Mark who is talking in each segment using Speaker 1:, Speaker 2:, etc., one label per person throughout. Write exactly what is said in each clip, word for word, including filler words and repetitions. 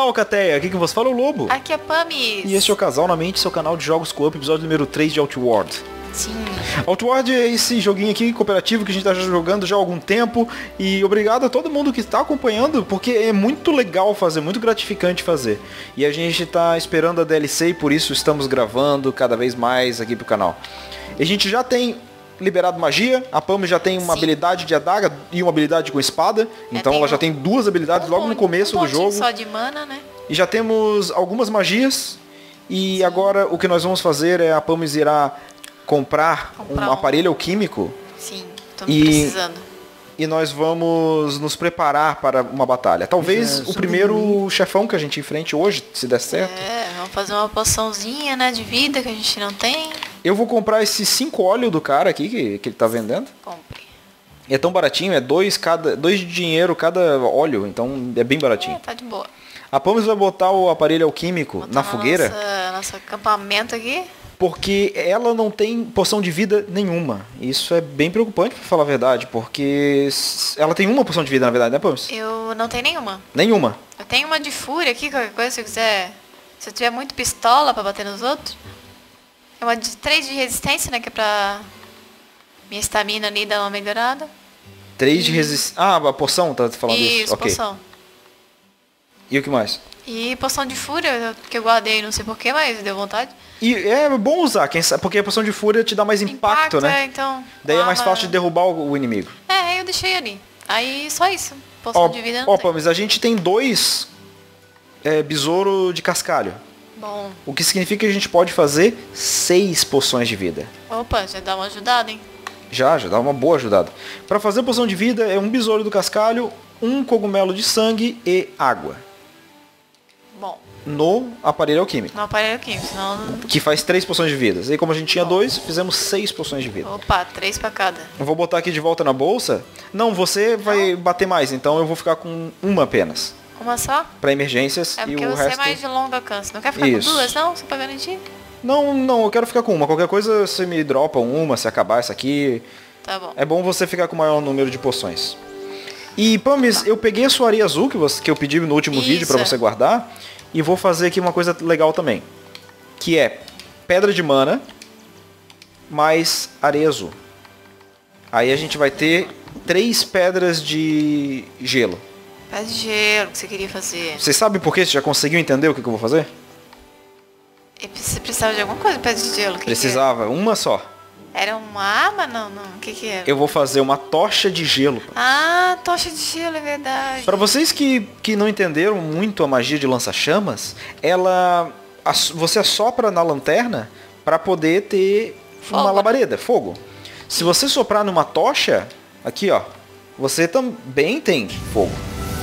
Speaker 1: Olá, Alcateia, aqui que você fala é o Lobo.
Speaker 2: Aqui é Pamis.
Speaker 1: E este é o Casal na Mente, seu canal de jogos co-op, episódio número três de Outward.
Speaker 2: Sim.
Speaker 1: Outward é esse joguinho aqui cooperativo que a gente tá jogando já há algum tempo. E obrigado a todo mundo que está acompanhando, porque é muito legal fazer, muito gratificante fazer. E a gente tá esperando a D L C e por isso estamos gravando cada vez mais aqui pro canal. A gente já tem liberado magia, a Pam já tem uma Sim. habilidade de adaga e uma habilidade com espada, então ela já tem duas habilidades um, logo no começo um do jogo.
Speaker 2: Só de mana, né?
Speaker 1: E já temos algumas magias, e Sim. agora o que nós vamos fazer é a Pam irá comprar, comprar um, um aparelho alquímico.
Speaker 2: Sim, estamos precisando.
Speaker 1: E nós vamos nos preparar para uma batalha. Talvez é, o primeiro mim. chefão que a gente enfrente hoje, se der certo.
Speaker 2: É, vamos fazer uma poçãozinha, né, de vida que a gente não tem.
Speaker 1: Eu vou comprar esses cinco óleos do cara aqui que, que ele tá vendendo.
Speaker 2: Compre.
Speaker 1: É tão baratinho, é dois, cada, dois de dinheiro cada óleo, então é bem baratinho.
Speaker 2: É, tá de boa.
Speaker 1: A Pamis vai botar o aparelho alquímico
Speaker 2: botar
Speaker 1: na fogueira.
Speaker 2: Nossa, nosso acampamento aqui.
Speaker 1: Porque ela não tem poção de vida nenhuma. Isso é bem preocupante, pra falar a verdade, porque ela tem uma poção de vida, na verdade, né, Pamis?
Speaker 2: Eu não tenho nenhuma.
Speaker 1: Nenhuma?
Speaker 2: Eu tenho uma de fúria aqui, qualquer coisa, se eu quiser. Se eu tiver muito pistola pra bater nos outros. É uma de três de resistência, né, que é pra minha estamina ali dar uma melhorada.
Speaker 1: três de resistência... Ah, a poção, tá falando isso?
Speaker 2: Isso,
Speaker 1: okay.
Speaker 2: poção.
Speaker 1: E o que mais?
Speaker 2: E poção de fúria, que eu guardei, não sei porquê, mas deu vontade.
Speaker 1: E é bom usar, quem sabe, porque a poção de fúria te dá mais impacto, impacto né?
Speaker 2: É, então,
Speaker 1: daí é mais arma... fácil de derrubar o, o inimigo.
Speaker 2: É, aí eu deixei ali. Aí só isso. Poção
Speaker 1: ó,
Speaker 2: de vida não
Speaker 1: ó,
Speaker 2: tem.
Speaker 1: Mas a gente tem dois é, besouro de cascalho.
Speaker 2: Bom.
Speaker 1: O que significa que a gente pode fazer seis poções de vida.
Speaker 2: Opa, já dá uma ajudada, hein?
Speaker 1: Já, já dá uma boa ajudada. Para fazer poção de vida é um besouro do cascalho, um cogumelo de sangue e água.
Speaker 2: Bom.
Speaker 1: No aparelho alquímico.
Speaker 2: No aparelho alquímico, senão...
Speaker 1: Que faz três poções de vida. E como a gente tinha Bom. dois, fizemos seis poções de vida.
Speaker 2: Opa, três pra cada.
Speaker 1: Eu vou botar aqui de volta na bolsa. Não, você Não. vai bater mais, então eu vou ficar com uma apenas.
Speaker 2: Uma só?
Speaker 1: Para emergências
Speaker 2: é
Speaker 1: e o
Speaker 2: você
Speaker 1: resto...
Speaker 2: É porque você é mais de longo alcance. Não quer ficar Isso. com duas, não? Só pra garantir?
Speaker 1: Não, não, eu quero ficar com uma. Qualquer coisa você me dropa uma, se acabar essa aqui.
Speaker 2: Tá bom.
Speaker 1: É bom você ficar com o maior número de poções. E, Pamis, tá. eu peguei a sua areia azul que, você, que eu pedi no último Isso. vídeo para você guardar. E vou fazer aqui uma coisa legal também. Que é pedra de mana mais areia azul. Aí a gente vai ter três pedras de gelo.
Speaker 2: Pedra de gelo que você queria fazer.
Speaker 1: Você sabe por quê? Você já conseguiu entender o que, que eu vou fazer?
Speaker 2: Você precisava de alguma coisa de pedra de gelo? Que
Speaker 1: Precisava,
Speaker 2: que
Speaker 1: uma só.
Speaker 2: Era uma arma? Não, não. O que que era?
Speaker 1: Eu vou fazer uma tocha de gelo.
Speaker 2: Ah, tocha de gelo, é verdade.
Speaker 1: Para vocês que, que não entenderam muito a magia de lança-chamas, ela... Você assopra na lanterna para poder ter fogo, uma labareda, né? fogo. Se você soprar numa tocha, aqui ó, você também tem fogo.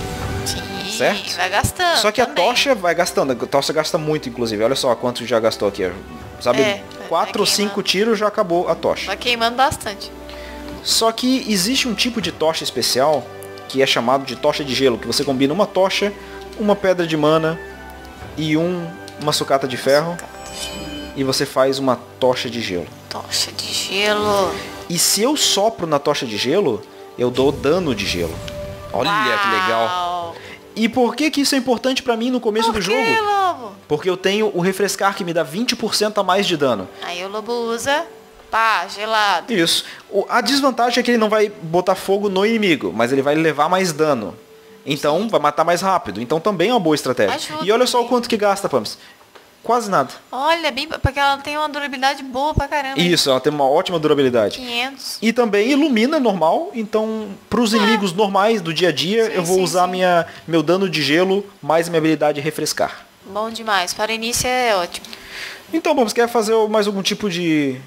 Speaker 2: Sim,
Speaker 1: certo?
Speaker 2: Vai gastando.
Speaker 1: Só que
Speaker 2: também.
Speaker 1: a tocha vai gastando. A tocha gasta muito, inclusive. Olha só quanto já gastou aqui. Sabe,
Speaker 2: é,
Speaker 1: quatro ou cinco tiros já acabou a tocha.
Speaker 2: Vai queimando bastante.
Speaker 1: Só que existe um tipo de tocha especial que é chamado de tocha de gelo, que você combina uma tocha, uma pedra de mana e um, uma sucata de ferro sucata. e você faz uma tocha de gelo.
Speaker 2: Tocha de gelo.
Speaker 1: E se eu sopro na tocha de gelo, eu dou dano de gelo. Olha Uau. que legal. E por que que isso é importante pra mim no começo
Speaker 2: por
Speaker 1: do
Speaker 2: que,
Speaker 1: jogo?
Speaker 2: Lobo?
Speaker 1: Porque eu tenho o refrescar que me dá vinte por cento a mais de dano.
Speaker 2: Aí o Lobo usa, pá, gelado.
Speaker 1: Isso. O, a desvantagem é que ele não vai botar fogo no inimigo, mas ele vai levar mais dano. Então Sim. vai matar mais rápido. Então também é uma boa estratégia.
Speaker 2: Ajuda
Speaker 1: e olha só
Speaker 2: também.
Speaker 1: o quanto que gasta, Pamis. Quase nada.
Speaker 2: Olha, bem, porque ela tem uma durabilidade boa pra caramba.
Speaker 1: Isso, ela tem uma ótima durabilidade.
Speaker 2: quinhentos.
Speaker 1: E também ilumina normal, então pros é. inimigos normais do dia a dia, sim, eu vou sim, usar sim. Minha, meu dano de gelo mais minha habilidade de refrescar.
Speaker 2: Bom demais, para o início é ótimo.
Speaker 1: Então, vamos, quer fazer mais algum tipo de...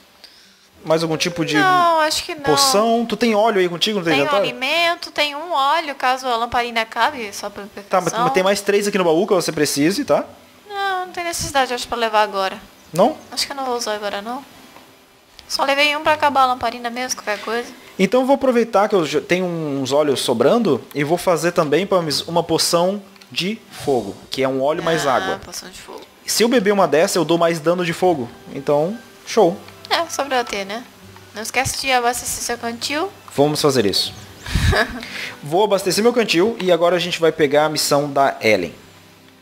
Speaker 1: Mais algum tipo de
Speaker 2: não, acho que não.
Speaker 1: poção? Tu tem óleo aí contigo no teu
Speaker 2: inventário?
Speaker 1: Tem
Speaker 2: um alimento, tem um óleo, caso a lamparina acabe, só pra
Speaker 1: Tá, mas tem mais três aqui no baú que você precise, tá?
Speaker 2: Não, não tem necessidade, acho, pra levar agora.
Speaker 1: Não?
Speaker 2: Acho que eu não vou usar agora, não. Só levei um pra acabar a lamparina mesmo, qualquer coisa.
Speaker 1: Então eu vou aproveitar que eu tenho uns óleos sobrando e vou fazer também, Pamis, uma poção de fogo, que é um óleo ah, mais água.
Speaker 2: Poção de fogo.
Speaker 1: Se eu beber uma dessa, eu dou mais dano de fogo. Então, show.
Speaker 2: É, só pra ter, né? Não esquece de abastecer seu cantil.
Speaker 1: Vamos fazer isso. Vou abastecer meu cantil e agora a gente vai pegar a missão da Ellen.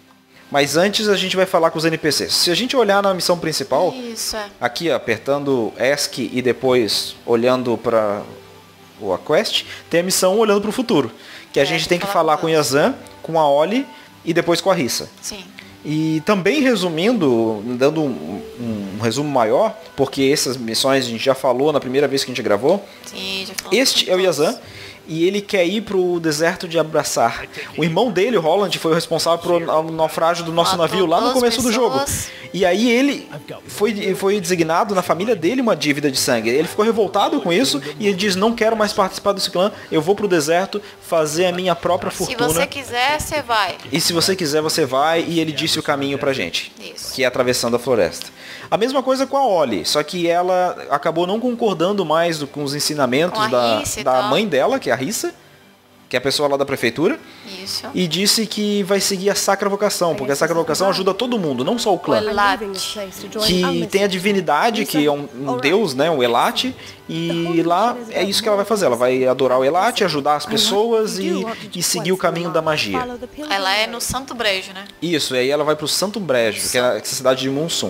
Speaker 1: Mas antes a gente vai falar com os N P Cs. Se a gente olhar na missão principal,
Speaker 2: Isso, é.
Speaker 1: aqui ó, apertando ESC e depois olhando para a quest, tem a missão olhando para o futuro. Que a
Speaker 2: É,
Speaker 1: gente
Speaker 2: tem
Speaker 1: tem que
Speaker 2: que
Speaker 1: falar
Speaker 2: falar
Speaker 1: com o
Speaker 2: com
Speaker 1: Yazan, com a Oli e depois com a Rissa.
Speaker 2: Sim.
Speaker 1: E também resumindo, dando um, um, um resumo maior, porque essas missões a gente já falou na primeira vez que a gente gravou.
Speaker 2: Sim, já falamos
Speaker 1: Este
Speaker 2: com
Speaker 1: é o
Speaker 2: todos.
Speaker 1: Yazan e ele quer ir pro deserto de Abraçar. O irmão dele, o Roland, foi o responsável pelo naufrágio do nosso
Speaker 2: Matou
Speaker 1: navio lá no
Speaker 2: duas
Speaker 1: começo do jogo.
Speaker 2: pessoas.
Speaker 1: E aí ele foi, foi designado na família dele uma dívida de sangue. Ele ficou revoltado com isso e ele diz, não quero mais participar desse clã, eu vou pro deserto fazer a minha própria
Speaker 2: Se
Speaker 1: fortuna.
Speaker 2: você quiser, você vai.
Speaker 1: E se você quiser, você vai. E ele disse o caminho pra gente.
Speaker 2: Isso.
Speaker 1: Que é atravessando a floresta. A mesma coisa com a Oli. Só que ela acabou não concordando mais do- com os ensinamentos
Speaker 2: Com a
Speaker 1: da,
Speaker 2: Rissa e
Speaker 1: da
Speaker 2: tal.
Speaker 1: mãe dela, que é a Rissa. Que é a pessoa lá da prefeitura.
Speaker 2: Isso.
Speaker 1: E disse que vai seguir a Sacra Vocação. Porque a Sacra Vocação ajuda todo mundo, não só o clã.
Speaker 2: O Elat.
Speaker 1: Que tem a divindade, que é um, um deus, né, o Elat, e lá é isso que ela vai fazer. Ela vai adorar o Elat, ajudar as pessoas e, e seguir o caminho da magia.
Speaker 2: Ela é no Santo Brejo, né?
Speaker 1: Isso, e aí ela vai pro Santo Brejo, que é a cidade de Monsum.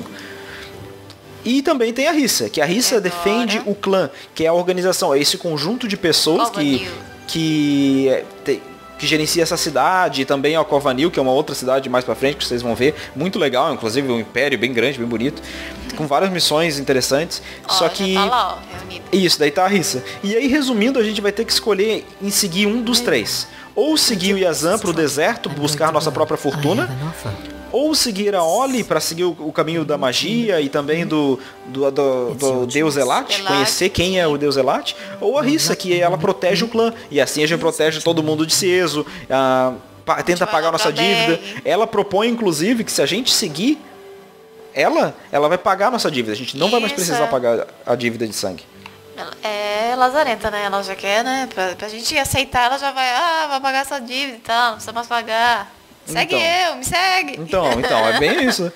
Speaker 1: E também tem a Rissa, que a Rissa
Speaker 2: Agora.
Speaker 1: defende o clã, que é a organização, é esse conjunto de pessoas que,
Speaker 2: Covanil.
Speaker 1: que, é, te- que gerencia essa cidade, e também a Covanil, que é uma outra cidade mais pra frente, que vocês vão ver, muito legal, inclusive um império bem grande, bem bonito, com várias missões interessantes,
Speaker 2: Ó,
Speaker 1: só
Speaker 2: já
Speaker 1: que...
Speaker 2: tá lá, ó, reunida.
Speaker 1: Isso, daí tá a Rissa. E aí, resumindo, a gente vai ter que escolher em seguir um dos três. Ou seguir o Yazan pro deserto, buscar nossa própria fortuna, ou seguir a Oli para seguir o, o caminho da magia e também do, do, do, do Deus Elat,
Speaker 2: Elat.
Speaker 1: conhecer quem é o Deus Elat, ou a Rissa, que ela protege o clã, e assim a gente protege todo mundo de Cieso, ah, pa- tenta
Speaker 2: vai
Speaker 1: pagar a
Speaker 2: lá
Speaker 1: nossa
Speaker 2: pra
Speaker 1: dívida.
Speaker 2: Berg.
Speaker 1: Ela propõe, inclusive, que se a gente seguir ela, ela vai pagar a nossa dívida. A gente não vai mais
Speaker 2: Isso,
Speaker 1: precisar
Speaker 2: é.
Speaker 1: pagar a dívida de sangue.
Speaker 2: Ela é lazarenta, né? Ela já quer, né? Pra, pra gente aceitar, ela já vai, ah, vai pagar essa dívida e tal, não precisa mais pagar. Segue
Speaker 1: Então.
Speaker 2: eu, me segue.
Speaker 1: Então, então, é bem isso.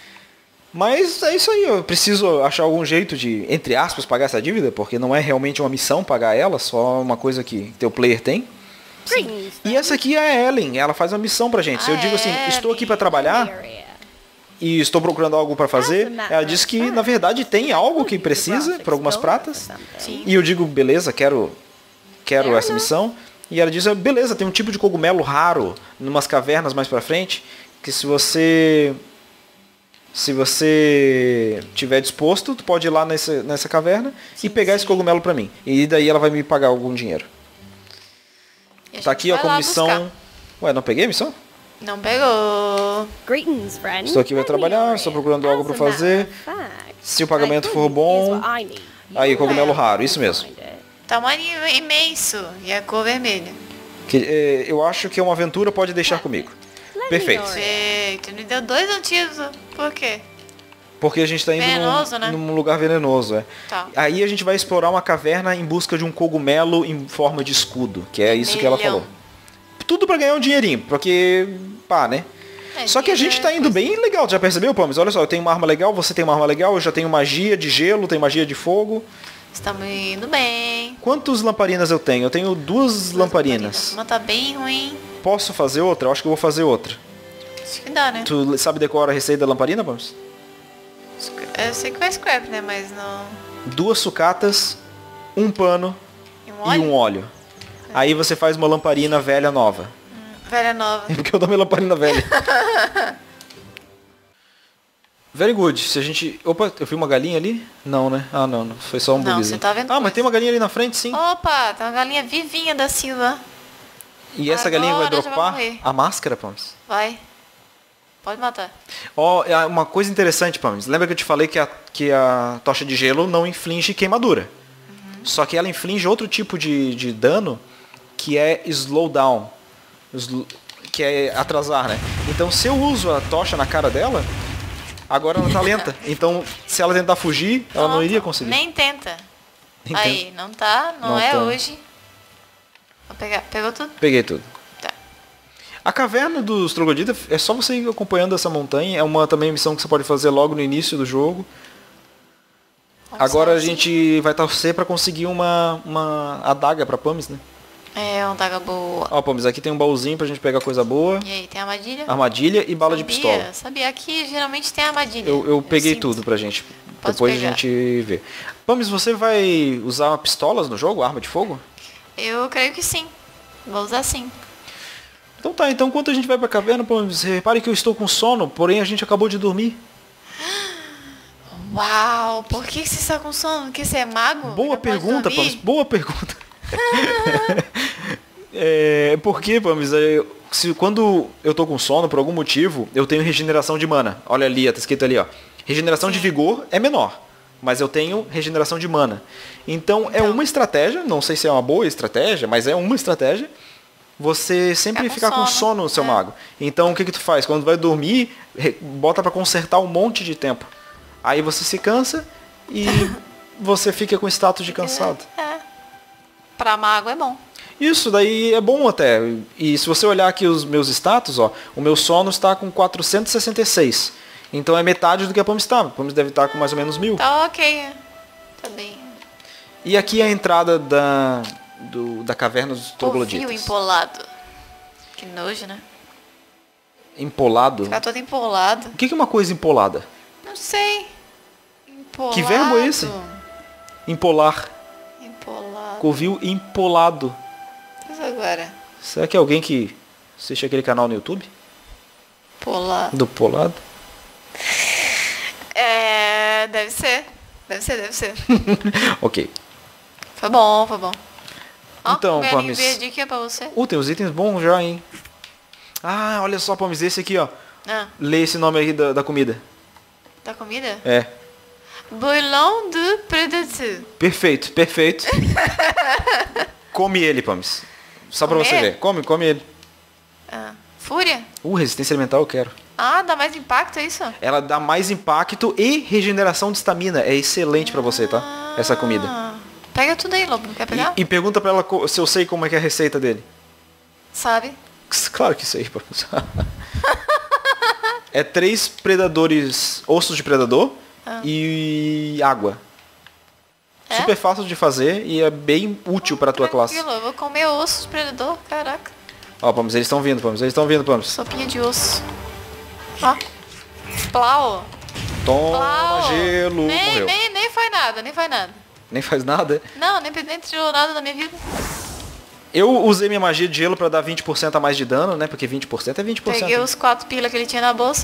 Speaker 1: Mas é isso aí, eu preciso achar algum jeito de, entre aspas, pagar essa dívida, porque não é realmente uma missão pagar ela, só uma coisa que teu player tem. E essa aqui é a Ellen, ela faz uma missão pra gente. Se eu
Speaker 2: Ah,
Speaker 1: digo assim,
Speaker 2: é,
Speaker 1: estou aqui pra trabalhar e estou procurando algo pra fazer, ela diz que na verdade tem algo que precisa por algumas pratas.
Speaker 2: Sim.
Speaker 1: E eu digo, beleza, quero, quero essa missão. E ela diz, beleza, tem um tipo de cogumelo raro numas cavernas mais pra frente, que se você se você tiver disposto, tu pode ir lá nessa, nessa caverna e pegar esse cogumelo pra mim. E daí ela vai me pagar algum dinheiro.
Speaker 2: E a
Speaker 1: Tá
Speaker 2: gente
Speaker 1: aqui ó,
Speaker 2: vai
Speaker 1: com
Speaker 2: lá
Speaker 1: missão...
Speaker 2: buscar.
Speaker 1: Ué, não peguei a missão?
Speaker 2: Não pegou.
Speaker 3: Greetings, friend.
Speaker 1: Estou aqui para trabalhar, estou procurando algo para fazer. Se o pagamento for bom... Aí, cogumelo raro, isso mesmo.
Speaker 2: Tamanho imenso. E a cor vermelha.
Speaker 1: Que, eh, eu acho que é uma aventura, pode deixar comigo. Perfeito.
Speaker 2: Perfeito. Me deu dois antídotos. Por quê?
Speaker 1: Porque a gente está indo
Speaker 2: Venenoso,
Speaker 1: num,
Speaker 2: né?
Speaker 1: num lugar venenoso, é.
Speaker 2: Tá.
Speaker 1: Aí a gente vai explorar uma caverna em busca de um cogumelo em forma de escudo, que é isso que ela
Speaker 2: Vermelhão.
Speaker 1: falou. Tudo para ganhar um dinheirinho, porque, pá, né?
Speaker 2: É,
Speaker 1: Só que a
Speaker 2: dinheiro
Speaker 1: gente
Speaker 2: é
Speaker 1: tá indo
Speaker 2: coisa.
Speaker 1: bem legal, já percebeu, Pamis? Olha só, eu tenho uma arma legal, você tem uma arma legal, eu já tenho magia de gelo, tenho magia de fogo.
Speaker 2: Estamos indo bem.
Speaker 1: Quantas lamparinas eu tenho? Eu tenho duas lamparinas.
Speaker 2: Uma tá bem ruim.
Speaker 1: Posso fazer outra? Eu acho que eu vou fazer outra.
Speaker 2: Acho que dá, né?
Speaker 1: Tu sabe decorar a receita da lamparina, Pamis?
Speaker 2: Eu sei que vai scrap, né? Mas não...
Speaker 1: Duas sucatas, um pano
Speaker 2: E um
Speaker 1: e
Speaker 2: óleo?
Speaker 1: um óleo. Aí você faz uma lamparina velha nova.
Speaker 2: Velha nova.
Speaker 1: Porque eu dou minha lamparina velha. Very good. Se a gente... Opa, eu vi uma galinha ali? Não, né? Ah, não. não. Foi só um
Speaker 2: Não,
Speaker 1: bugzinho.
Speaker 2: você tá vendo
Speaker 1: Ah, mas
Speaker 2: coisa.
Speaker 1: tem uma galinha ali na frente, sim.
Speaker 2: Opa, tem uma galinha vivinha da Silva.
Speaker 1: E essa galinha vai
Speaker 2: Agora já vai
Speaker 1: dropar
Speaker 2: morrer.
Speaker 1: a máscara, Pamis?
Speaker 2: Vai. Pode matar.
Speaker 1: Ó, é uma coisa interessante, Pamis. Lembra que eu te falei que a, que a tocha de gelo não inflige queimadura.
Speaker 2: Uhum.
Speaker 1: Só que ela inflige outro tipo de, de dano, que é slowdown. Sl- que é atrasar, né? Então se eu uso a tocha na cara dela, agora ela tá lenta. Então se ela tentar fugir, ela não
Speaker 2: Pronto.
Speaker 1: iria conseguir.
Speaker 2: Nem tenta.
Speaker 1: Nem
Speaker 2: Aí, não tá, não,
Speaker 1: Não
Speaker 2: é
Speaker 1: tá.
Speaker 2: hoje. Vou pegar. Pegou tudo?
Speaker 1: Peguei tudo.
Speaker 2: Tá.
Speaker 1: A caverna dos trogloditas é só você ir acompanhando essa montanha. É uma também missão que você pode fazer logo no início do jogo.
Speaker 2: Vamos
Speaker 1: Agora a
Speaker 2: sozinho.
Speaker 1: gente vai torcer pra conseguir uma, uma adaga pra Pamis, né?
Speaker 2: É, uma daga boa.
Speaker 1: Ó, Pomes, aqui tem um baúzinho pra gente pegar coisa boa.
Speaker 2: E aí, tem armadilha?
Speaker 1: Armadilha e bala
Speaker 2: sabia,
Speaker 1: de pistola.
Speaker 2: Sabia, aqui geralmente tem armadilha.
Speaker 1: Eu, eu peguei
Speaker 2: sinto.
Speaker 1: tudo pra gente.
Speaker 2: Pode
Speaker 1: Depois
Speaker 2: pegar.
Speaker 1: a gente vê. Pomes, você vai usar pistolas no jogo? Arma de fogo?
Speaker 2: Eu creio que sim. Vou usar sim.
Speaker 1: Então tá, então enquanto a gente vai pra caverna, Pomes, repare que eu estou com sono, porém a gente acabou de dormir.
Speaker 2: Uau, por que você está com sono? Porque você é mago?
Speaker 1: Boa
Speaker 2: Já pode
Speaker 1: pergunta,
Speaker 2: dormir?
Speaker 1: Pomes, boa pergunta. É, porque, Pomes, é, se, quando eu tô com sono, por algum motivo, eu tenho regeneração de mana. Olha ali, tá escrito ali, ó. Regeneração de vigor é menor, mas eu tenho regeneração de mana. Então, é
Speaker 2: Então.
Speaker 1: uma estratégia, não sei se é uma boa estratégia, mas é uma estratégia, você sempre
Speaker 2: Ficar
Speaker 1: ficar
Speaker 2: com
Speaker 1: com
Speaker 2: sono,
Speaker 1: sono no seu
Speaker 2: é.
Speaker 1: mago. Então, o que que tu faz? Quando vai dormir, re- bota pra consertar um monte de tempo. Aí você se cansa e você fica com status de cansado.
Speaker 2: É. Pra mago é bom.
Speaker 1: Isso daí é bom até. E se você olhar aqui os meus status, ó, o meu sono está com quatrocentos e sessenta e seis. Então é metade do que a Pomes estava. A Pomes deve estar com mais ou menos mil.
Speaker 2: Tá ok. Tá bem.
Speaker 1: E aqui é a entrada da, do- da caverna dos
Speaker 2: Ovil
Speaker 1: trogloditas.
Speaker 2: empolado. Que nojo, né?
Speaker 1: Empolado?
Speaker 2: Ficar todo empolado.
Speaker 1: O que que é uma coisa empolada?
Speaker 2: Não sei. Empolado.
Speaker 1: Que verbo é esse? Empolar.
Speaker 2: Empolado.
Speaker 1: Covil empolado.
Speaker 2: Mas agora?
Speaker 1: Será que é alguém que assiste aquele canal no YouTube?
Speaker 2: Empolado.
Speaker 1: Do polado?
Speaker 2: É, deve ser. Deve ser, deve ser.
Speaker 1: Ok.
Speaker 2: Foi bom, foi bom. Ó,
Speaker 1: Então,
Speaker 2: um galinho
Speaker 1: Pomes.
Speaker 2: verde aqui ó, pra você.
Speaker 1: Uh, tem uns itens bons já, hein? Ah, olha só, Pomes, esse aqui, ó.
Speaker 2: Ah,
Speaker 1: Lê esse nome aí da, da comida.
Speaker 2: da comida?
Speaker 1: É.
Speaker 2: Bouillon de predateur.
Speaker 1: Perfeito, perfeito. Come ele, Pomes. Só pra
Speaker 2: Comer?
Speaker 1: você ver. Come, come ele.
Speaker 2: Ah, fúria?
Speaker 1: Uh, resistência elemental eu quero.
Speaker 2: Ah, dá mais impacto, é isso?
Speaker 1: Ela dá mais impacto e regeneração de estamina. É excelente pra você, tá? Essa comida.
Speaker 2: Ah, pega tudo aí, Lobo. Quer pegar?
Speaker 1: E, e pergunta pra ela co- se eu sei como é que é a receita dele.
Speaker 2: Sabe?
Speaker 1: Claro que sei, Pomes. É três predadores, ossos de predador
Speaker 2: Ah.
Speaker 1: e água.
Speaker 2: É?
Speaker 1: Super fácil de fazer e é bem útil pra tua classe.
Speaker 2: Tranquilo, eu vou comer osso de predador. Caraca.
Speaker 1: Ó, Pomes, eles estão vindo, Pomes, eles estão vindo, Pomes.
Speaker 2: Sopinha de osso. Ó. Plau.
Speaker 1: Toma
Speaker 2: Plau.
Speaker 1: gelo,
Speaker 2: nem,
Speaker 1: morreu.
Speaker 2: nem, nem faz nada, nem faz nada.
Speaker 1: Nem faz nada.
Speaker 2: Não, nem, nem tirou nada da minha vida.
Speaker 1: Eu usei minha magia de gelo pra dar vinte por cento a mais de dano, né? Porque vinte por cento é vinte por cento.
Speaker 2: Peguei os quatro pilas que ele tinha na bolsa.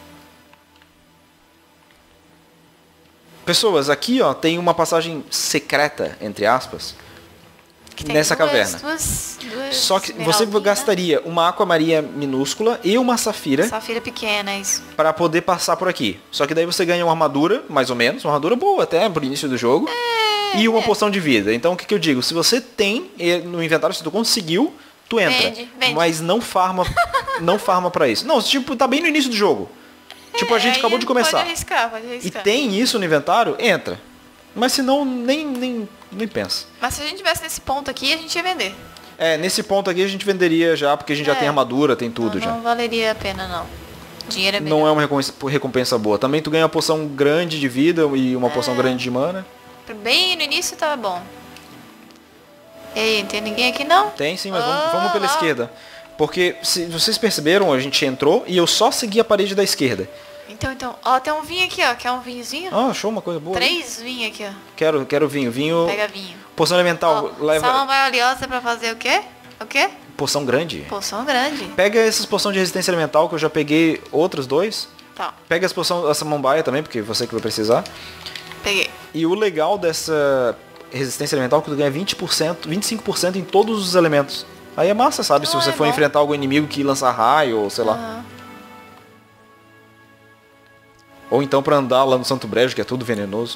Speaker 1: Pessoas, aqui ó, tem uma passagem secreta, entre aspas,
Speaker 2: Que tem
Speaker 1: nessa
Speaker 2: duas,
Speaker 1: caverna.
Speaker 2: Duas, duas
Speaker 1: Só que você
Speaker 2: esmeraldinhas,
Speaker 1: gastaria uma aquamaria minúscula e uma safira
Speaker 2: né? Safira pequena, isso.
Speaker 1: pra poder passar por aqui. Só que daí você ganha uma armadura, mais ou menos, uma armadura boa até pro início do jogo, e uma poção de vida. Então o que, que eu digo? Se você tem eh, no inventário, se tu conseguiu, tu entra.
Speaker 2: Vende, vende.
Speaker 1: Mas não farma, não farma para isso. Não, tipo, tá bem no início do jogo. Tipo, a gente
Speaker 2: É,
Speaker 1: acabou
Speaker 2: aí
Speaker 1: de começar.
Speaker 2: Pode arriscar, pode
Speaker 1: E
Speaker 2: arriscar.
Speaker 1: tem isso no inventário, entra. Mas se não, nem, nem, nem pensa.
Speaker 2: Mas se a gente tivesse nesse ponto aqui, a gente ia vender.
Speaker 1: É, nesse ponto aqui a gente venderia já, porque a gente já
Speaker 2: É.
Speaker 1: tem armadura, tem tudo
Speaker 2: não,
Speaker 1: já.
Speaker 2: não valeria a pena, não. Dinheiro é melhor.
Speaker 1: Não é uma recompensa, recompensa boa. Também tu ganha uma poção grande de vida e uma poção grande de mana.
Speaker 2: Bem no início tava bom. Ei, não tem ninguém aqui não?
Speaker 1: Tem sim, mas vamos,
Speaker 2: Ah,
Speaker 1: vamos pela
Speaker 2: lá.
Speaker 1: esquerda. Porque, se vocês perceberam, a gente entrou e eu só segui a parede da esquerda.
Speaker 2: Então, então. Ó, tem um vinho aqui, ó. Quer um vinhozinho?
Speaker 1: Ah, achou uma coisa boa.
Speaker 2: Três vinhos aqui, ó.
Speaker 1: Quero, quero vinho. Vinho.
Speaker 2: Pega vinho.
Speaker 1: Poção elemental.
Speaker 2: Ó,
Speaker 1: leva.
Speaker 2: Salma valiosa pra fazer o quê? O quê?
Speaker 1: Poção grande.
Speaker 2: Poção grande.
Speaker 1: Pega essas poções de resistência elemental, que eu já peguei outros dois.
Speaker 2: Tá,
Speaker 1: Pega as poções da samambaia também, porque você que vai precisar.
Speaker 2: peguei.
Speaker 1: E o legal dessa resistência elemental é que tu ganha vinte por cento, vinte e cinco por cento em todos os elementos. Aí é massa, sabe? Se
Speaker 2: Ah,
Speaker 1: você
Speaker 2: é
Speaker 1: for
Speaker 2: bom.
Speaker 1: enfrentar algum inimigo que lança raio, ou sei lá.
Speaker 2: Aham.
Speaker 1: Ou então pra andar lá no Santo Brejo, que é tudo venenoso.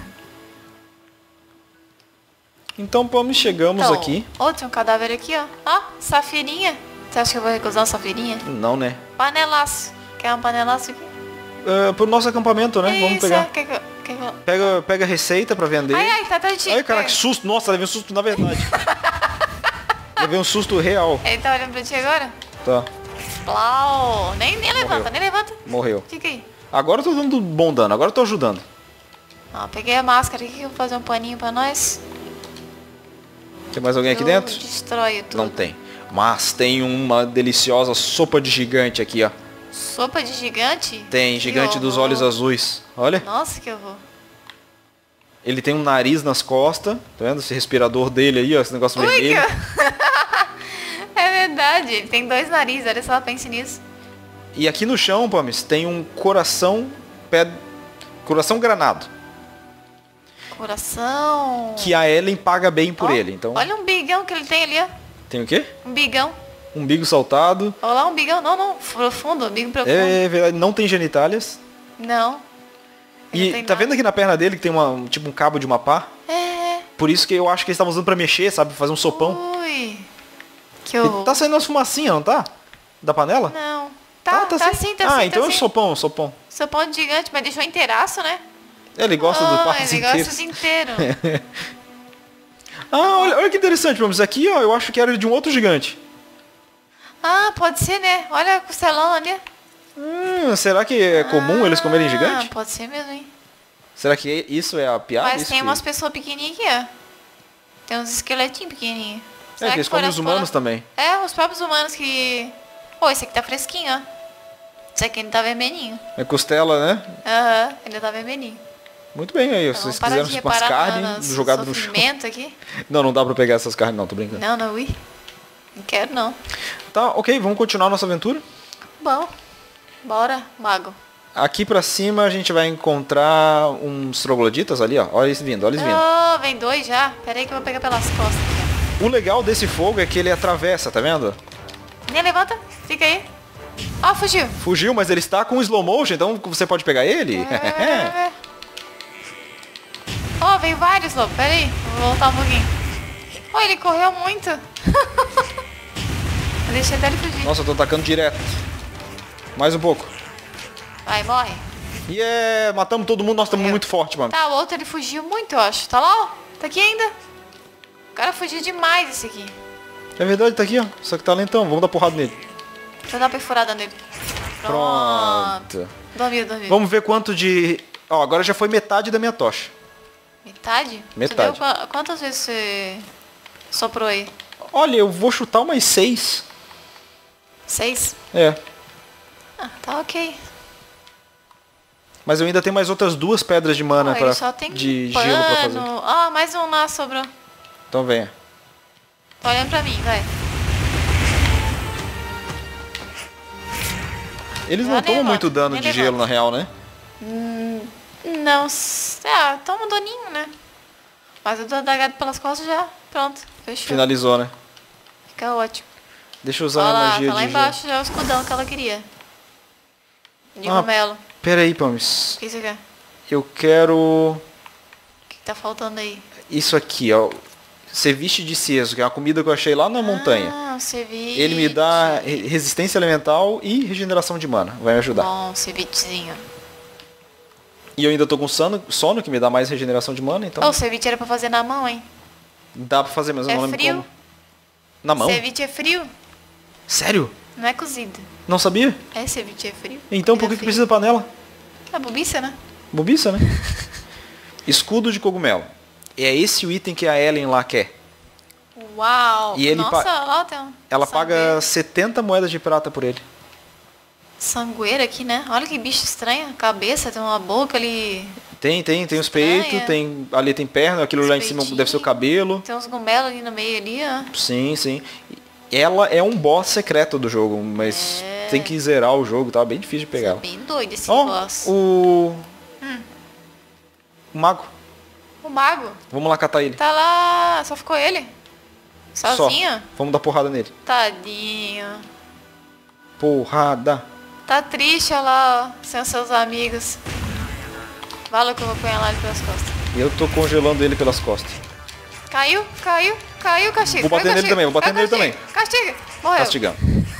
Speaker 1: Então, pô, chegamos
Speaker 2: Então,
Speaker 1: aqui.
Speaker 2: Ó, tem um cadáver aqui, ó. Ó, safirinha. Você acha que eu vou recusar uma safirinha?
Speaker 1: Não, né?
Speaker 2: Panelaço. Quer um panelaço aqui?
Speaker 1: Uh, pro nosso acampamento, né? Vamos
Speaker 2: Isso,
Speaker 1: pegar.
Speaker 2: Quer que eu... Quer que eu...
Speaker 1: Pega, pega a receita pra vender.
Speaker 2: Ai, ai, tá tadinho.
Speaker 1: Ai, cara, que
Speaker 2: Pega.
Speaker 1: susto. Nossa, levei um susto na verdade. Levei um susto real.
Speaker 2: Ele tá olhando pra ti agora?
Speaker 1: Tá,
Speaker 2: Plau. Nem, nem levanta, nem levanta.
Speaker 1: morreu.
Speaker 2: Fica aí.
Speaker 1: Agora eu tô dando bom dano, agora eu tô ajudando.
Speaker 2: Ó, peguei a máscara aqui que eu vou fazer um paninho pra nós.
Speaker 1: Tem mais alguém aqui
Speaker 2: Eu
Speaker 1: dentro?
Speaker 2: destrói tudo.
Speaker 1: Não tem. Mas tem uma deliciosa sopa de gigante aqui, ó.
Speaker 2: Sopa de gigante?
Speaker 1: Tem,
Speaker 2: Que
Speaker 1: gigante dos
Speaker 2: horror.
Speaker 1: olhos azuis. Olha.
Speaker 2: Nossa, que horror.
Speaker 1: Ele tem um nariz nas costas. Tá vendo? Esse respirador dele aí, ó. Esse negócio
Speaker 2: Ui,
Speaker 1: vermelho.
Speaker 2: que... É verdade, ele tem dois narizes, olha só, pense nisso.
Speaker 1: E aqui no chão, Pamis, tem um coração... Pé... Coração granado.
Speaker 2: Coração...
Speaker 1: Que a Ellen paga bem por
Speaker 2: Ó,
Speaker 1: ele. Então,
Speaker 2: Olha um bigão que ele tem ali, ó.
Speaker 1: tem o quê?
Speaker 2: Um bigão.
Speaker 1: Umbigo saltado.
Speaker 2: Olha lá, um bigão. Não, não, profundo, um bigo profundo.
Speaker 1: É verdade, não tem genitálias.
Speaker 2: Não. Ele não
Speaker 1: E
Speaker 2: tem
Speaker 1: tá
Speaker 2: nada.
Speaker 1: vendo aqui na perna dele que tem uma, tipo um cabo de uma pá?
Speaker 2: É.
Speaker 1: Por isso que eu acho que eles estavam usando pra mexer, sabe? Fazer um sopão.
Speaker 2: Ui. Que
Speaker 1: E
Speaker 2: horror.
Speaker 1: tá saindo umas fumacinhas, não tá? Da panela?
Speaker 2: Não. Tá, tá,
Speaker 1: sim.
Speaker 2: sim, tá
Speaker 1: Ah,
Speaker 2: sim,
Speaker 1: então
Speaker 2: tá
Speaker 1: é um
Speaker 2: sim.
Speaker 1: sopão, sopão.
Speaker 2: Sopão de gigante, mas deixou inteiraço, né?
Speaker 1: Ele gosta do
Speaker 2: Ah,
Speaker 1: partes
Speaker 2: ele gosta
Speaker 1: inteiros.
Speaker 2: de inteiro.
Speaker 1: Ah, olha, olha que interessante, vamos. Aqui, ó, eu acho que era de um outro gigante.
Speaker 2: Ah, pode ser, né? Olha a costelão ali.
Speaker 1: Hum, será que é comum eles comerem gigante?
Speaker 2: Ah, pode ser mesmo, hein?
Speaker 1: Será que isso é a piada?
Speaker 2: Mas
Speaker 1: Isso
Speaker 2: tem
Speaker 1: que-
Speaker 2: umas pessoas pequenininhas aqui, ó. Tem uns esqueletinhos pequenininhos.
Speaker 1: É,
Speaker 2: Será
Speaker 1: que eles
Speaker 2: foram
Speaker 1: comem os
Speaker 2: as
Speaker 1: humanos
Speaker 2: colas-
Speaker 1: também.
Speaker 2: É, os próprios humanos que... Pô, esse aqui tá fresquinho, ó. Esse aqui ainda tá vermelhinho.
Speaker 1: É costela, né?
Speaker 2: Aham, ainda tá vermelhinho.
Speaker 1: Muito bem aí,
Speaker 2: Então,
Speaker 1: se vocês
Speaker 2: vamos parar
Speaker 1: quiserem
Speaker 2: de
Speaker 1: umas
Speaker 2: reparar
Speaker 1: carnes
Speaker 2: no
Speaker 1: jogadas no chão.
Speaker 2: sofrimento aqui.
Speaker 1: Não, não dá pra pegar essas carnes não, tô brincando.
Speaker 2: Não, não, ui. Não quero, não.
Speaker 1: Tá, ok, vamos continuar nossa aventura.
Speaker 2: Bom, bora, mago.
Speaker 1: Aqui pra cima a gente vai encontrar uns trogloditas ali, ó. Olha eles vindo, olha eles vindo.
Speaker 2: Oh, vem dois já. Pera aí que eu vou pegar pelas costas aqui,
Speaker 1: O legal desse fogo é que ele atravessa, tá vendo?
Speaker 2: ó. Nem levanta, fica aí. Ó, fugiu.
Speaker 1: Fugiu, mas ele está com slow motion, então você pode pegar ele?
Speaker 2: É. Ó, veio vários, lobo. Pera aí, vou voltar um pouquinho. Ó, ele correu muito. Eu deixei até ele fugir.
Speaker 1: Nossa, eu tô atacando direto. Mais um pouco.
Speaker 2: Vai, morre.
Speaker 1: E é, matamos todo mundo, nós estamos
Speaker 2: Morreu.
Speaker 1: muito forte, mano.
Speaker 2: Tá, o outro ele fugiu muito, eu acho. Tá lá, ó. Tá aqui ainda. O cara fugiu demais esse aqui.
Speaker 1: É verdade, tá aqui, ó. Só que tá lentão, vamos dar porrada nele.
Speaker 2: Deixa eu dar uma perfurada nele.
Speaker 1: Pronto.
Speaker 2: Dormiu, dormiu.
Speaker 1: Vamos ver quanto de... Ó, agora já foi metade da minha tocha.
Speaker 2: Metade?
Speaker 1: Metade.
Speaker 2: Tu deu qua- quantas vezes você soprou aí?
Speaker 1: Olha, eu vou chutar umas seis.
Speaker 2: Seis?
Speaker 1: É.
Speaker 2: Ah, tá ok.
Speaker 1: Mas eu ainda tenho mais outras duas pedras de mana
Speaker 2: Ó,
Speaker 1: pra,
Speaker 2: ele só tem
Speaker 1: de
Speaker 2: pano.
Speaker 1: gelo pra fazer.
Speaker 2: Ah, mais um lá sobrou.
Speaker 1: Então venha.
Speaker 2: Tá olhando pra mim, vai.
Speaker 1: Eles
Speaker 2: Já
Speaker 1: não tomam
Speaker 2: levanta,
Speaker 1: muito dano
Speaker 2: já
Speaker 1: de
Speaker 2: levanta.
Speaker 1: gelo, na real, né?
Speaker 2: Não, s- ah, toma um daninho, né? Mas eu dou dagado pelas costas já. Pronto, fechou.
Speaker 1: Finalizou, né?
Speaker 2: Fica ótimo.
Speaker 1: Deixa eu usar
Speaker 2: Olha
Speaker 1: a
Speaker 2: lá,
Speaker 1: magia
Speaker 2: tá lá
Speaker 1: de
Speaker 2: embaixo já o escudão que ela queria. De
Speaker 1: Ah.
Speaker 2: cogumelo.
Speaker 1: gelo. Pera aí, Pamis.
Speaker 2: O que você quer?
Speaker 1: Eu quero...
Speaker 2: O que que tá faltando aí?
Speaker 1: Isso aqui, ó. Ceviche de Cieso, que é uma comida que eu achei lá na montanha.
Speaker 2: Ah, um ceviche.
Speaker 1: Ele me dá re- resistência elemental e regeneração de mana. Vai me ajudar.
Speaker 2: Bom, cevichezinho.
Speaker 1: E eu ainda tô com sono, sono, que me dá mais regeneração de mana, então
Speaker 2: Oh, o ceviche era pra fazer na mão, hein?
Speaker 1: dá pra fazer, mas eu
Speaker 2: É
Speaker 1: não lembro
Speaker 2: frio?
Speaker 1: como. Na mão?
Speaker 2: Ceviche é frio,
Speaker 1: Sério?
Speaker 2: não é cozido.
Speaker 1: Não sabia?
Speaker 2: É, ceviche é frio.
Speaker 1: Então por que,
Speaker 2: Comida
Speaker 1: que
Speaker 2: fria.
Speaker 1: precisa de panela?
Speaker 2: É bobiça, né?
Speaker 1: Bobiça, né? Escudo de cogumelo. É esse o item que a Ellen lá quer.
Speaker 2: Uau!
Speaker 1: E ele
Speaker 2: Nossa,
Speaker 1: pa-
Speaker 2: lá tem um
Speaker 1: Ela
Speaker 2: sangueiro.
Speaker 1: paga setenta moedas de prata por ele.
Speaker 2: Sangueira aqui, né? Olha que bicho estranho. Cabeça, tem uma boca ali.
Speaker 1: Tem, tem, tem os
Speaker 2: Estranha.
Speaker 1: peitos, tem, ali tem perna, aquilo
Speaker 2: Os
Speaker 1: lá em cima
Speaker 2: peitinhos.
Speaker 1: deve ser o cabelo.
Speaker 2: Tem uns gumelos ali no meio ali, ó.
Speaker 1: Sim, sim. Ela é um boss secreto do jogo, mas
Speaker 2: É.
Speaker 1: tem que zerar o jogo, tá bem difícil de pegar.
Speaker 2: Bem doido esse
Speaker 1: Ó,
Speaker 2: boss.
Speaker 1: o...
Speaker 2: Hum.
Speaker 1: o mago.
Speaker 2: O mago.
Speaker 1: Vamos lá catar ele.
Speaker 2: Tá lá. Só ficou ele? Sozinho?
Speaker 1: Só. Vamos dar porrada nele.
Speaker 2: Tadinho.
Speaker 1: Porrada.
Speaker 2: Tá triste, olha lá, ó. Sem os seus amigos. Fala que eu vou apunhalar ele pelas costas.
Speaker 1: Eu tô congelando ele pelas costas.
Speaker 2: Caiu, caiu, caiu, castigo.
Speaker 1: Vou bater
Speaker 2: caiu,
Speaker 1: nele
Speaker 2: castigo.
Speaker 1: também, vou bater
Speaker 2: Caiu,
Speaker 1: nele
Speaker 2: castigo. Castiga. Morreu.
Speaker 1: Castigando.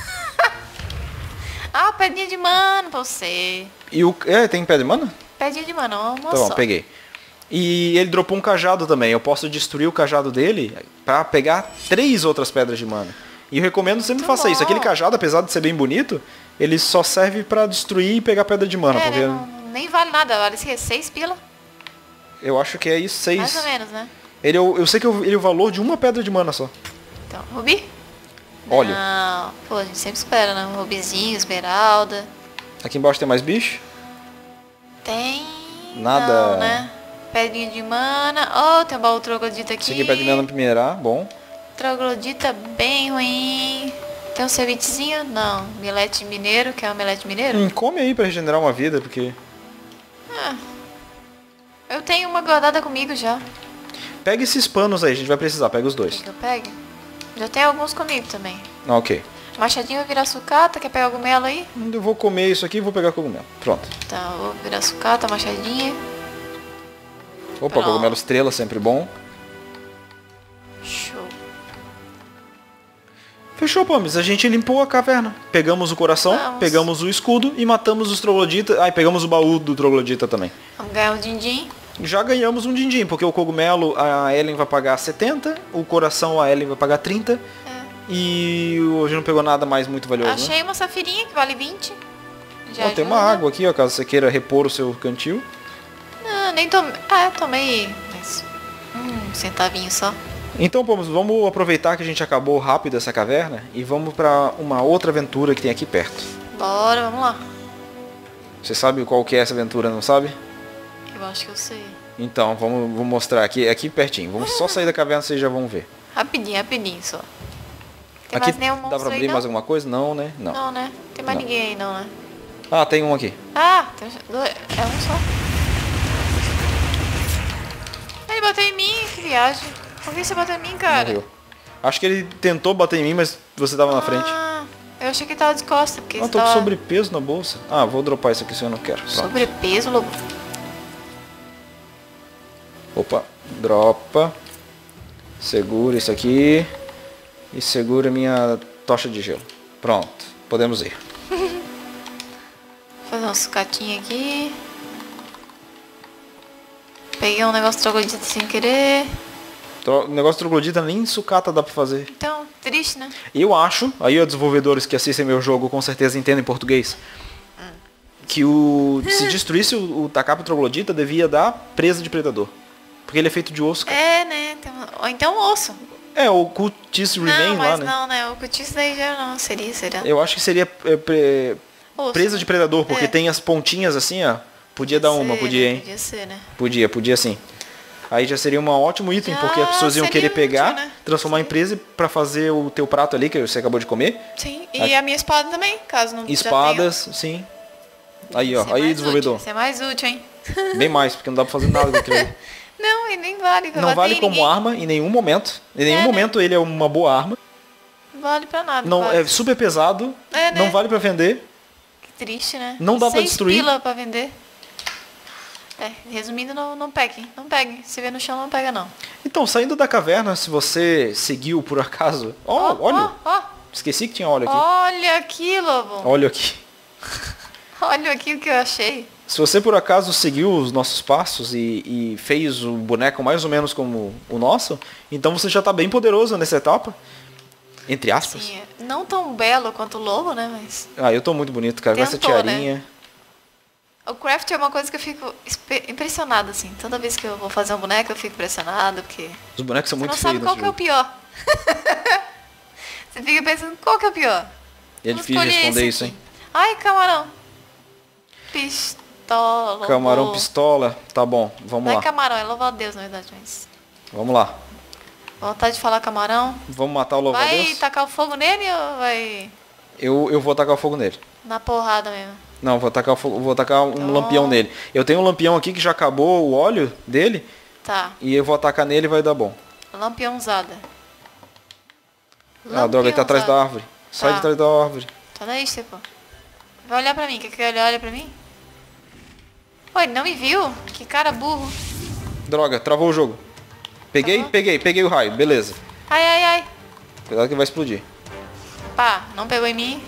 Speaker 2: Ah, pedinha de mano pra você.
Speaker 1: E o... É, tem pé de mana?
Speaker 2: Pedinha de mano, uma
Speaker 1: Tá bom,
Speaker 2: só.
Speaker 1: peguei. E ele dropou um cajado também. Eu posso destruir o cajado dele pra pegar três outras pedras de mana. E eu recomendo que você sempre
Speaker 2: Muito
Speaker 1: faça isso.
Speaker 2: bom.
Speaker 1: Aquele cajado, apesar de ser bem bonito, ele só serve pra destruir e pegar pedra de mana.
Speaker 2: É,
Speaker 1: porque
Speaker 2: né, não, nem vale nada, vale esse seis pila.
Speaker 1: eu acho que é isso,
Speaker 2: Mais
Speaker 1: seis.
Speaker 2: ou menos, né?
Speaker 1: Ele é o, eu sei que ele é o valor de uma pedra de mana só.
Speaker 2: Então, rubi?
Speaker 1: Óleo.
Speaker 2: Não, pô, a gente sempre espera, né? Um rubizinho, esmeralda.
Speaker 1: Aqui embaixo tem mais bicho?
Speaker 2: Tem...
Speaker 1: Nada.
Speaker 2: Não, né? Pedrinha de mana. Oh, tem um baú troglodita aqui.
Speaker 1: Esse aqui é pedra de mana primeira, bom.
Speaker 2: Troglodita bem ruim. Tem um cevichezinho? Não. Milete mineiro, que é um milete mineiro?
Speaker 1: Hum, come aí pra regenerar uma vida, porque...
Speaker 2: Ah, eu tenho uma guardada comigo já.
Speaker 1: Pega esses panos aí, a gente vai precisar, pega os
Speaker 2: Quer
Speaker 1: dois.
Speaker 2: que eu pegue? Já tem alguns comigo também.
Speaker 1: Ah, ok.
Speaker 2: Machadinho vai virar sucata, quer pegar cogumelo aí?
Speaker 1: Eu vou comer isso aqui e vou pegar cogumelo. Pronto.
Speaker 2: Tá, vou virar sucata, machadinha.
Speaker 1: Opa,
Speaker 2: Pronto.
Speaker 1: cogumelo estrela, sempre bom.
Speaker 2: Show.
Speaker 1: Fechou, Pamis. A gente limpou a caverna. Pegamos o coração,
Speaker 2: Vamos.
Speaker 1: pegamos o escudo e matamos os trogloditas. Ah, e pegamos o baú do troglodita também.
Speaker 2: Vamos ganhar um din-din.
Speaker 1: Já ganhamos um din-din, porque o cogumelo a Ellen vai pagar setenta, o coração a Ellen vai pagar trinta.
Speaker 2: É.
Speaker 1: E hoje não pegou nada mais muito valioso, né?
Speaker 2: Achei uma safirinha que vale vinte. Já
Speaker 1: Ó, tem uma
Speaker 2: ajuda.
Speaker 1: água aqui, ó, caso você queira repor o seu cantil.
Speaker 2: Não, nem tomei. Ah, tomei. Mas... Um centavinho só.
Speaker 1: Então, vamos, vamos aproveitar que a gente acabou rápido essa caverna e vamos pra uma outra aventura que tem aqui perto.
Speaker 2: Bora, vamos lá.
Speaker 1: Você sabe qual que é essa aventura, não sabe?
Speaker 2: Eu acho que eu sei.
Speaker 1: Então, vamos, vou mostrar aqui, aqui pertinho. Vamos só sair da caverna, vocês já vão ver.
Speaker 2: Rapidinho, rapidinho só. Tem
Speaker 1: Aqui
Speaker 2: mais nenhum
Speaker 1: dá
Speaker 2: monstro
Speaker 1: pra
Speaker 2: aí,
Speaker 1: abrir
Speaker 2: não?
Speaker 1: mais alguma coisa? Não, né? Não.
Speaker 2: Não, né? Tem mais
Speaker 1: Não.
Speaker 2: ninguém aí não, né?
Speaker 1: Ah, tem um aqui.
Speaker 2: Ah, tem dois. É um só. Ele bateu em mim, que viagem. Por que você bateu em mim, cara?
Speaker 1: Morreu. Acho que ele tentou bater em mim, mas você tava na frente.
Speaker 2: Ah, eu achei que ele tava de costas, porque
Speaker 1: Ah,
Speaker 2: você
Speaker 1: tô com
Speaker 2: tava...
Speaker 1: sobrepeso na bolsa. Ah, vou dropar isso aqui se eu não quero. Pronto.
Speaker 2: Sobrepeso, lobo.
Speaker 1: Opa, dropa. Segura isso aqui. E segura minha tocha de gelo. Pronto, podemos ir.
Speaker 2: Vou fazer uma sucatinha aqui. Peguei um negócio troglodita sem querer.
Speaker 1: Tro- O negócio de troglodita nem sucata dá pra fazer.
Speaker 2: Então, triste, né?
Speaker 1: Eu acho, aí os desenvolvedores que assistem meu jogo com certeza entendem português, que o se destruísse o, o tacapo troglodita devia dar presa de predador. Porque ele é feito de osso. cara.
Speaker 2: É, né? Tem uma- Ou então osso.
Speaker 1: É, o Cultist Remain
Speaker 2: Não,
Speaker 1: lá,
Speaker 2: mas
Speaker 1: né?
Speaker 2: não, né? O cutis daí já não seria, será?
Speaker 1: Eu acho que seria é, pre-
Speaker 2: Osso,
Speaker 1: presa
Speaker 2: né?
Speaker 1: de predador, porque
Speaker 2: É.
Speaker 1: tem as pontinhas assim, ó. Podia dar uma,
Speaker 2: Ser,
Speaker 1: podia,
Speaker 2: né?
Speaker 1: hein?
Speaker 2: Podia ser, né?
Speaker 1: Podia, podia sim. Aí já seria um ótimo item,
Speaker 2: Já
Speaker 1: porque as pessoas iam
Speaker 2: seria
Speaker 1: querer pegar,
Speaker 2: útil, né?
Speaker 1: transformar em presa pra fazer o teu prato ali, que você acabou de comer.
Speaker 2: Sim, e
Speaker 1: Aqui.
Speaker 2: a minha espada também, caso não já
Speaker 1: Espadas, sim. Aí, ó.
Speaker 2: tenha. Ser
Speaker 1: Aí,
Speaker 2: mais
Speaker 1: desenvolvedor.
Speaker 2: útil, ser mais útil, hein?
Speaker 1: Bem mais, porque não dá pra fazer nada com aquilo ali.
Speaker 2: Não, e nem vale. pra
Speaker 1: Não
Speaker 2: bater
Speaker 1: vale
Speaker 2: em
Speaker 1: como
Speaker 2: ninguém.
Speaker 1: arma em nenhum momento. Em nenhum
Speaker 2: É, né?
Speaker 1: momento ele é uma boa arma.
Speaker 2: Não vale pra nada.
Speaker 1: Não,
Speaker 2: quase.
Speaker 1: é super pesado.
Speaker 2: É, né?
Speaker 1: Não vale pra vender.
Speaker 2: Que triste, né?
Speaker 1: Não dá pra
Speaker 2: Seis
Speaker 1: destruir.
Speaker 2: pila pra vender. É, resumindo, não, não peguem. Não peguem. Se vê no chão, não pega, não.
Speaker 1: Então, saindo da caverna, se você seguiu por acaso... Ó,
Speaker 2: Ó,
Speaker 1: óleo.
Speaker 2: ó, ó.
Speaker 1: Esqueci que tinha óleo aqui.
Speaker 2: Olha aqui, lobo.
Speaker 1: Óleo aqui.
Speaker 2: Olha aqui o que eu achei.
Speaker 1: Se você por acaso seguiu os nossos passos e, e fez o boneco mais ou menos como o nosso, então você já tá bem poderoso nessa etapa. Entre aspas.
Speaker 2: Sim, é não tão belo quanto o lobo, né? Mas
Speaker 1: Ah, eu tô muito bonito, cara. Com essa
Speaker 2: Tentou, né?
Speaker 1: tiarinha.
Speaker 2: o craft é uma coisa que eu fico espe- impressionada, assim. Toda vez que eu vou fazer um boneco, eu fico impressionada, porque
Speaker 1: Os bonecos são
Speaker 2: você
Speaker 1: muito
Speaker 2: não sabe
Speaker 1: feios
Speaker 2: qual
Speaker 1: nesse
Speaker 2: que é o
Speaker 1: jogo.
Speaker 2: pior. Você fica pensando, qual que é o pior?
Speaker 1: E é
Speaker 2: Vamos
Speaker 1: difícil de
Speaker 2: escolher
Speaker 1: responder
Speaker 2: esse
Speaker 1: isso,
Speaker 2: aqui.
Speaker 1: hein?
Speaker 2: Ai, camarão. Pistola.
Speaker 1: Camarão
Speaker 2: lobo.
Speaker 1: pistola. Tá bom, vamos
Speaker 2: Não é
Speaker 1: lá.
Speaker 2: camarão, é louvo a Deus, na verdade, mas...
Speaker 1: Vamos lá.
Speaker 2: Vontade de falar camarão.
Speaker 1: Vamos matar o
Speaker 2: Vai
Speaker 1: louva-a-Deus?
Speaker 2: tacar o fogo nele ou vai
Speaker 1: Eu, eu vou tacar o fogo nele.
Speaker 2: na porrada mesmo?
Speaker 1: Não, vou tacar, o fogo- vou tacar um
Speaker 2: Oh.
Speaker 1: lampião nele. Eu tenho um lampião aqui que já acabou o óleo dele.
Speaker 2: Tá,
Speaker 1: E eu vou atacar nele e vai dar bom.
Speaker 2: lampiãozada.
Speaker 1: Ah, droga, ele tá atrás da árvore. Sai
Speaker 2: Tá.
Speaker 1: de trás da árvore.
Speaker 2: Tá daí, pô. Vai olhar pra mim, quer que ele olhe pra mim? Pô, ele não me viu? Que cara burro.
Speaker 1: Droga, travou o jogo. Peguei,
Speaker 2: Travou?
Speaker 1: peguei, peguei o raio, beleza.
Speaker 2: Ai, ai, ai.
Speaker 1: Cuidado que vai explodir.
Speaker 2: Pá, não pegou em mim.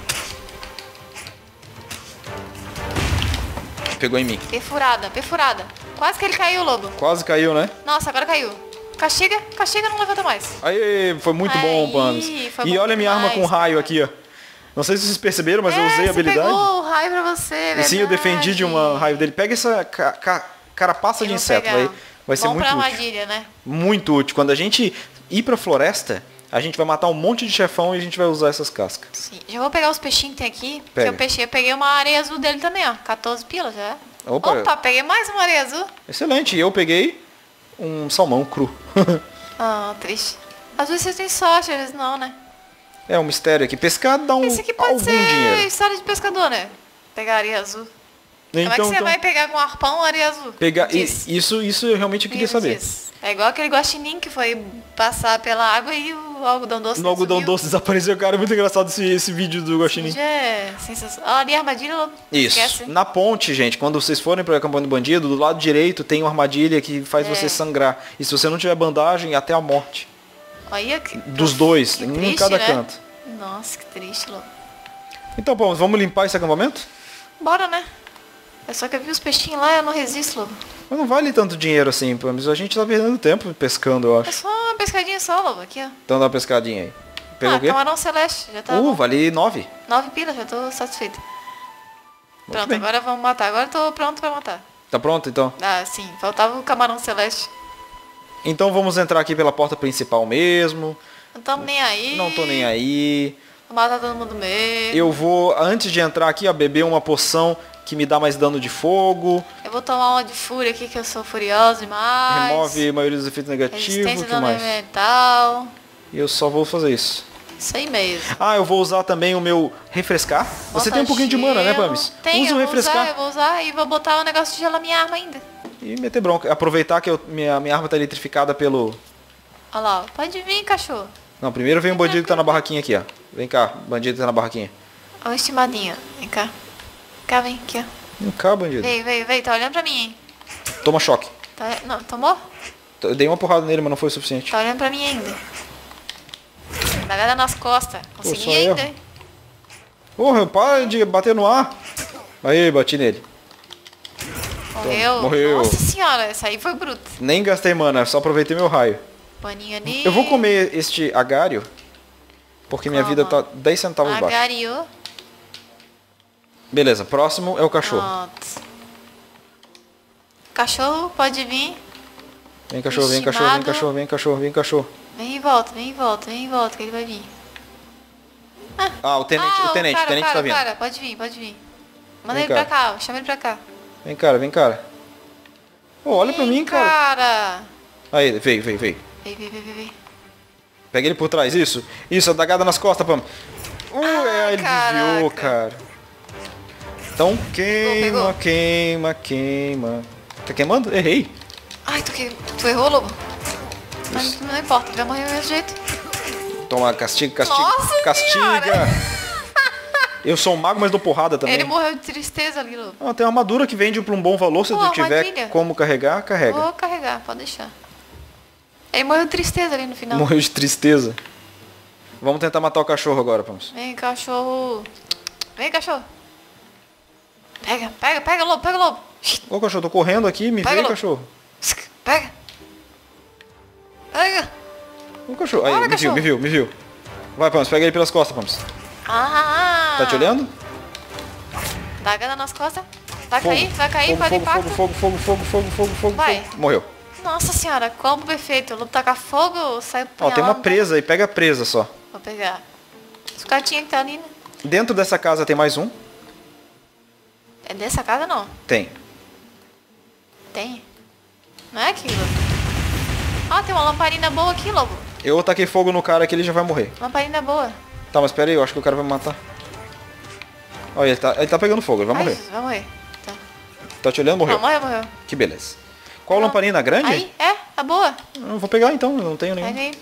Speaker 1: Pegou em mim.
Speaker 2: Perfurada, perfurada. Quase que ele caiu, lobo.
Speaker 1: Quase caiu, né?
Speaker 2: Nossa, agora caiu. Castiga, castiga, não levanta mais.
Speaker 1: Aí, foi muito bom,
Speaker 2: Aí,
Speaker 1: Panos.
Speaker 2: foi
Speaker 1: E
Speaker 2: bom
Speaker 1: olha a minha arma com
Speaker 2: demais,
Speaker 1: raio
Speaker 2: cara.
Speaker 1: aqui, ó. Não sei se vocês perceberam, mas eu
Speaker 2: É,
Speaker 1: usei a
Speaker 2: você
Speaker 1: habilidade.
Speaker 2: pegou o raio pra você,
Speaker 1: E sim, eu defendi de uma
Speaker 2: verdade.
Speaker 1: raio dele. Pega essa ca ca carapaça
Speaker 2: Eu
Speaker 1: de
Speaker 2: vou
Speaker 1: inseto,
Speaker 2: pegar.
Speaker 1: vai, Vai ser
Speaker 2: Bom
Speaker 1: muito
Speaker 2: pra
Speaker 1: útil.
Speaker 2: armadilha, né?
Speaker 1: Muito útil. Quando a gente ir pra floresta, a gente vai matar um monte de chefão e a gente vai usar essas cascas.
Speaker 2: Sim. Já vou pegar os peixinhos que tem aqui.
Speaker 1: Pega.
Speaker 2: Que eu, peixei, eu peguei uma areia azul dele também, ó. quatorze pilas já.
Speaker 1: Opa.
Speaker 2: Opa, peguei mais uma areia azul.
Speaker 1: Excelente. E eu peguei um salmão cru.
Speaker 2: Ah, triste. Às vezes vocês têm sorte, às vezes não, né?
Speaker 1: É um mistério aqui. Pescar dá um
Speaker 2: Esse aqui pode
Speaker 1: algum
Speaker 2: ser
Speaker 1: dinheiro.
Speaker 2: história de pescador, né? Pegar areia azul. Como é que
Speaker 1: Então,
Speaker 2: você
Speaker 1: então
Speaker 2: vai pegar com um arpão areia azul?
Speaker 1: pegar e-
Speaker 2: Diz.
Speaker 1: isso isso eu realmente queria
Speaker 2: Me
Speaker 1: saber.
Speaker 2: diz. É igual aquele guaxinim que foi passar pela água e o algodão doce
Speaker 1: No algodão
Speaker 2: sumiu.
Speaker 1: doce desapareceu, cara. É muito engraçado esse, esse vídeo do Guaxinim.
Speaker 2: Já é sensacional. Ó, ali a armadilha, não
Speaker 1: Isso.
Speaker 2: esquece.
Speaker 1: Na ponte, gente, quando vocês forem para acampamento do bandido, do lado direito tem uma armadilha que faz
Speaker 2: É.
Speaker 1: você sangrar. E se você não tiver bandagem, até a morte.
Speaker 2: Olha que...
Speaker 1: Dos dois,
Speaker 2: que
Speaker 1: um em
Speaker 2: triste,
Speaker 1: cada
Speaker 2: né?
Speaker 1: canto.
Speaker 2: Nossa, que triste, louco.
Speaker 1: Então, bom, vamos limpar esse acampamento?
Speaker 2: Bora, né? É só que eu vi os peixinhos lá e eu não resisto, louco.
Speaker 1: Mas não vale tanto dinheiro assim, pô, mas a gente tá perdendo tempo pescando, eu
Speaker 2: É
Speaker 1: acho.
Speaker 2: só uma pescadinha só, louco, aqui, ó.
Speaker 1: Então dá uma pescadinha aí. Pegou
Speaker 2: ah,
Speaker 1: o quê?
Speaker 2: camarão celeste, já tá
Speaker 1: Uh,
Speaker 2: bom.
Speaker 1: vale nove.
Speaker 2: Nove pilas, já tô satisfeita.
Speaker 1: Muito
Speaker 2: Pronto,
Speaker 1: bem.
Speaker 2: agora vamos matar. Agora eu tô pronto pra matar.
Speaker 1: Tá pronto, então?
Speaker 2: Ah, sim, faltava o camarão celeste.
Speaker 1: Então vamos entrar aqui pela porta principal mesmo.
Speaker 2: Não tamo nem aí.
Speaker 1: Não tô nem aí.
Speaker 2: Vou matar todo mundo mesmo.
Speaker 1: Eu vou, antes de entrar aqui, ó, beber uma poção que me dá mais dano de fogo.
Speaker 2: Eu vou tomar uma de fúria aqui, que eu sou furiosa demais.
Speaker 1: Remove a maioria dos efeitos negativos.
Speaker 2: Resistência
Speaker 1: O que
Speaker 2: dano
Speaker 1: mais?
Speaker 2: elemental.
Speaker 1: E eu só vou fazer isso.
Speaker 2: Isso aí mesmo.
Speaker 1: Ah, eu vou usar também o meu refrescar. Você
Speaker 2: Bota
Speaker 1: tem um pouquinho de mana, né,
Speaker 2: gelo.
Speaker 1: Pamis?
Speaker 2: Tem,
Speaker 1: Usa
Speaker 2: eu
Speaker 1: o
Speaker 2: vou
Speaker 1: refrescar
Speaker 2: usar, eu vou usar e vou botar o negócio de gelar minha arma ainda.
Speaker 1: e meter bronca. Aproveitar que eu- minha, minha arma tá eletrificada pelo...
Speaker 2: Olha lá, ó. Pode vir, cachorro.
Speaker 1: Não, primeiro vem o bandido que tá na barraquinha aqui, ó. Vem cá, bandido que tá na barraquinha.
Speaker 2: Ó, o estimadinho. Vem cá. Cá, vem aqui, ó.
Speaker 1: Vem cá, bandido.
Speaker 2: Veio, veio, veio. Tá olhando pra mim, hein?
Speaker 1: Toma choque.
Speaker 2: Tá... Não, tomou?
Speaker 1: Eu dei uma porrada nele, mas não foi o suficiente.
Speaker 2: Tá olhando pra mim ainda. Dagada nas costas. Consegui
Speaker 1: só
Speaker 2: ainda,
Speaker 1: erro.
Speaker 2: hein?
Speaker 1: Porra, para de bater no ar. Aí, bati nele.
Speaker 2: Morreu.
Speaker 1: morreu.
Speaker 2: Nossa senhora, essa aí foi bruta.
Speaker 1: Nem gastei mana, só aproveitei meu raio.
Speaker 2: Paninho ali.
Speaker 1: Eu vou comer este agário, porque minha
Speaker 2: Coma.
Speaker 1: vida tá dez centavos baixo.
Speaker 2: Agariou.
Speaker 1: Beleza, próximo é o cachorro.
Speaker 2: Pronto. Cachorro, pode vir.
Speaker 1: Vem cachorro, vem cachorro, vem
Speaker 2: Estimado.
Speaker 1: cachorro, vem cachorro, vem cachorro.
Speaker 2: Vem e volta, vem e volta, vem e volta, que ele vai vir.
Speaker 1: Ah, o tenente,
Speaker 2: ah,
Speaker 1: o tenente,
Speaker 2: cara,
Speaker 1: o tenente
Speaker 2: cara,
Speaker 1: tá vindo.
Speaker 2: Cara, pode vir, pode vir. Manda
Speaker 1: Vem
Speaker 2: ele pra
Speaker 1: cá.
Speaker 2: cá, chama ele pra cá.
Speaker 1: Vem cara, vem cara. Ô, olha pra
Speaker 2: Vem,
Speaker 1: mim, cara.
Speaker 2: cara.
Speaker 1: Aí, veio, veio, veio.
Speaker 2: Vem, vem, vem, vem, vem.
Speaker 1: Pega ele por trás, isso. Isso, a dagada nas costas, Pam. Uh,
Speaker 2: Ah,
Speaker 1: é, ele
Speaker 2: caraca.
Speaker 1: desviou, cara. Então queima,
Speaker 2: pegou.
Speaker 1: queima, queima. Tá queimando? Errei.
Speaker 2: Ai, tu, que... tu errou, lobo? Mas não importa, tu vai morrer do mesmo jeito.
Speaker 1: Toma, castiga, castiga,
Speaker 2: Nossa
Speaker 1: castiga.
Speaker 2: Senhora.
Speaker 1: Eu sou um mago, mas dou porrada também.
Speaker 2: Ele morreu de tristeza ali, lobo.
Speaker 1: Ah, tem uma armadura que vende por um bom valor, se
Speaker 2: Pô,
Speaker 1: tu tiver
Speaker 2: armadilha.
Speaker 1: como carregar, carrega.
Speaker 2: Vou carregar, pode deixar. Ele morreu de tristeza ali no final.
Speaker 1: Morreu de tristeza. Vamos tentar matar o cachorro agora, vamos.
Speaker 2: Vem, cachorro. Vem, cachorro. Pega, pega, pega, lobo, pega, lobo.
Speaker 1: Ô cachorro, tô correndo aqui, me
Speaker 2: Pega,
Speaker 1: vê,
Speaker 2: lobo.
Speaker 1: cachorro.
Speaker 2: Pega. Pega.
Speaker 1: Ô cachorro, aí,
Speaker 2: Bora,
Speaker 1: me viu,
Speaker 2: cachorro.
Speaker 1: me viu, me viu. Vai, Pams, pega ele pelas costas, Pams.
Speaker 2: Ah.
Speaker 1: Tá te olhando?
Speaker 2: Dá gana nas costas. Vai
Speaker 1: Fogo,
Speaker 2: cair, vai cair,
Speaker 1: fogo,
Speaker 2: vai de
Speaker 1: fogo,
Speaker 2: impacto.
Speaker 1: fogo, fogo, fogo, fogo, fogo, fogo,
Speaker 2: Vai.
Speaker 1: fogo. Morreu.
Speaker 2: Nossa senhora, combo perfeito. O lobo taca fogo, sai
Speaker 1: Ó, tem uma
Speaker 2: punhalando.
Speaker 1: presa aí, pega a presa só.
Speaker 2: Vou pegar. Os gatinhos que tá ali, né?
Speaker 1: Dentro dessa casa tem mais um?
Speaker 2: É dessa casa não?
Speaker 1: Tem.
Speaker 2: Tem. Não é aqui, lobo? Ah, tem uma lamparina boa aqui, lobo.
Speaker 1: Eu taquei fogo no cara que ele já vai morrer.
Speaker 2: Lamparina boa.
Speaker 1: Tá, mas pera aí, eu acho que o cara vai me matar. Olha, ele tá, ele tá pegando fogo, ele vai
Speaker 2: Ai,
Speaker 1: morrer.
Speaker 2: Jesus, vai morrer. Tá.
Speaker 1: Tá te olhando, morreu.
Speaker 2: Não, morreu, morreu.
Speaker 1: Que beleza. Qual
Speaker 2: Não.
Speaker 1: lamparina grande?
Speaker 2: Aí, é, a boa.
Speaker 1: Eu vou pegar então, eu não tenho nenhum.
Speaker 2: Pega aí.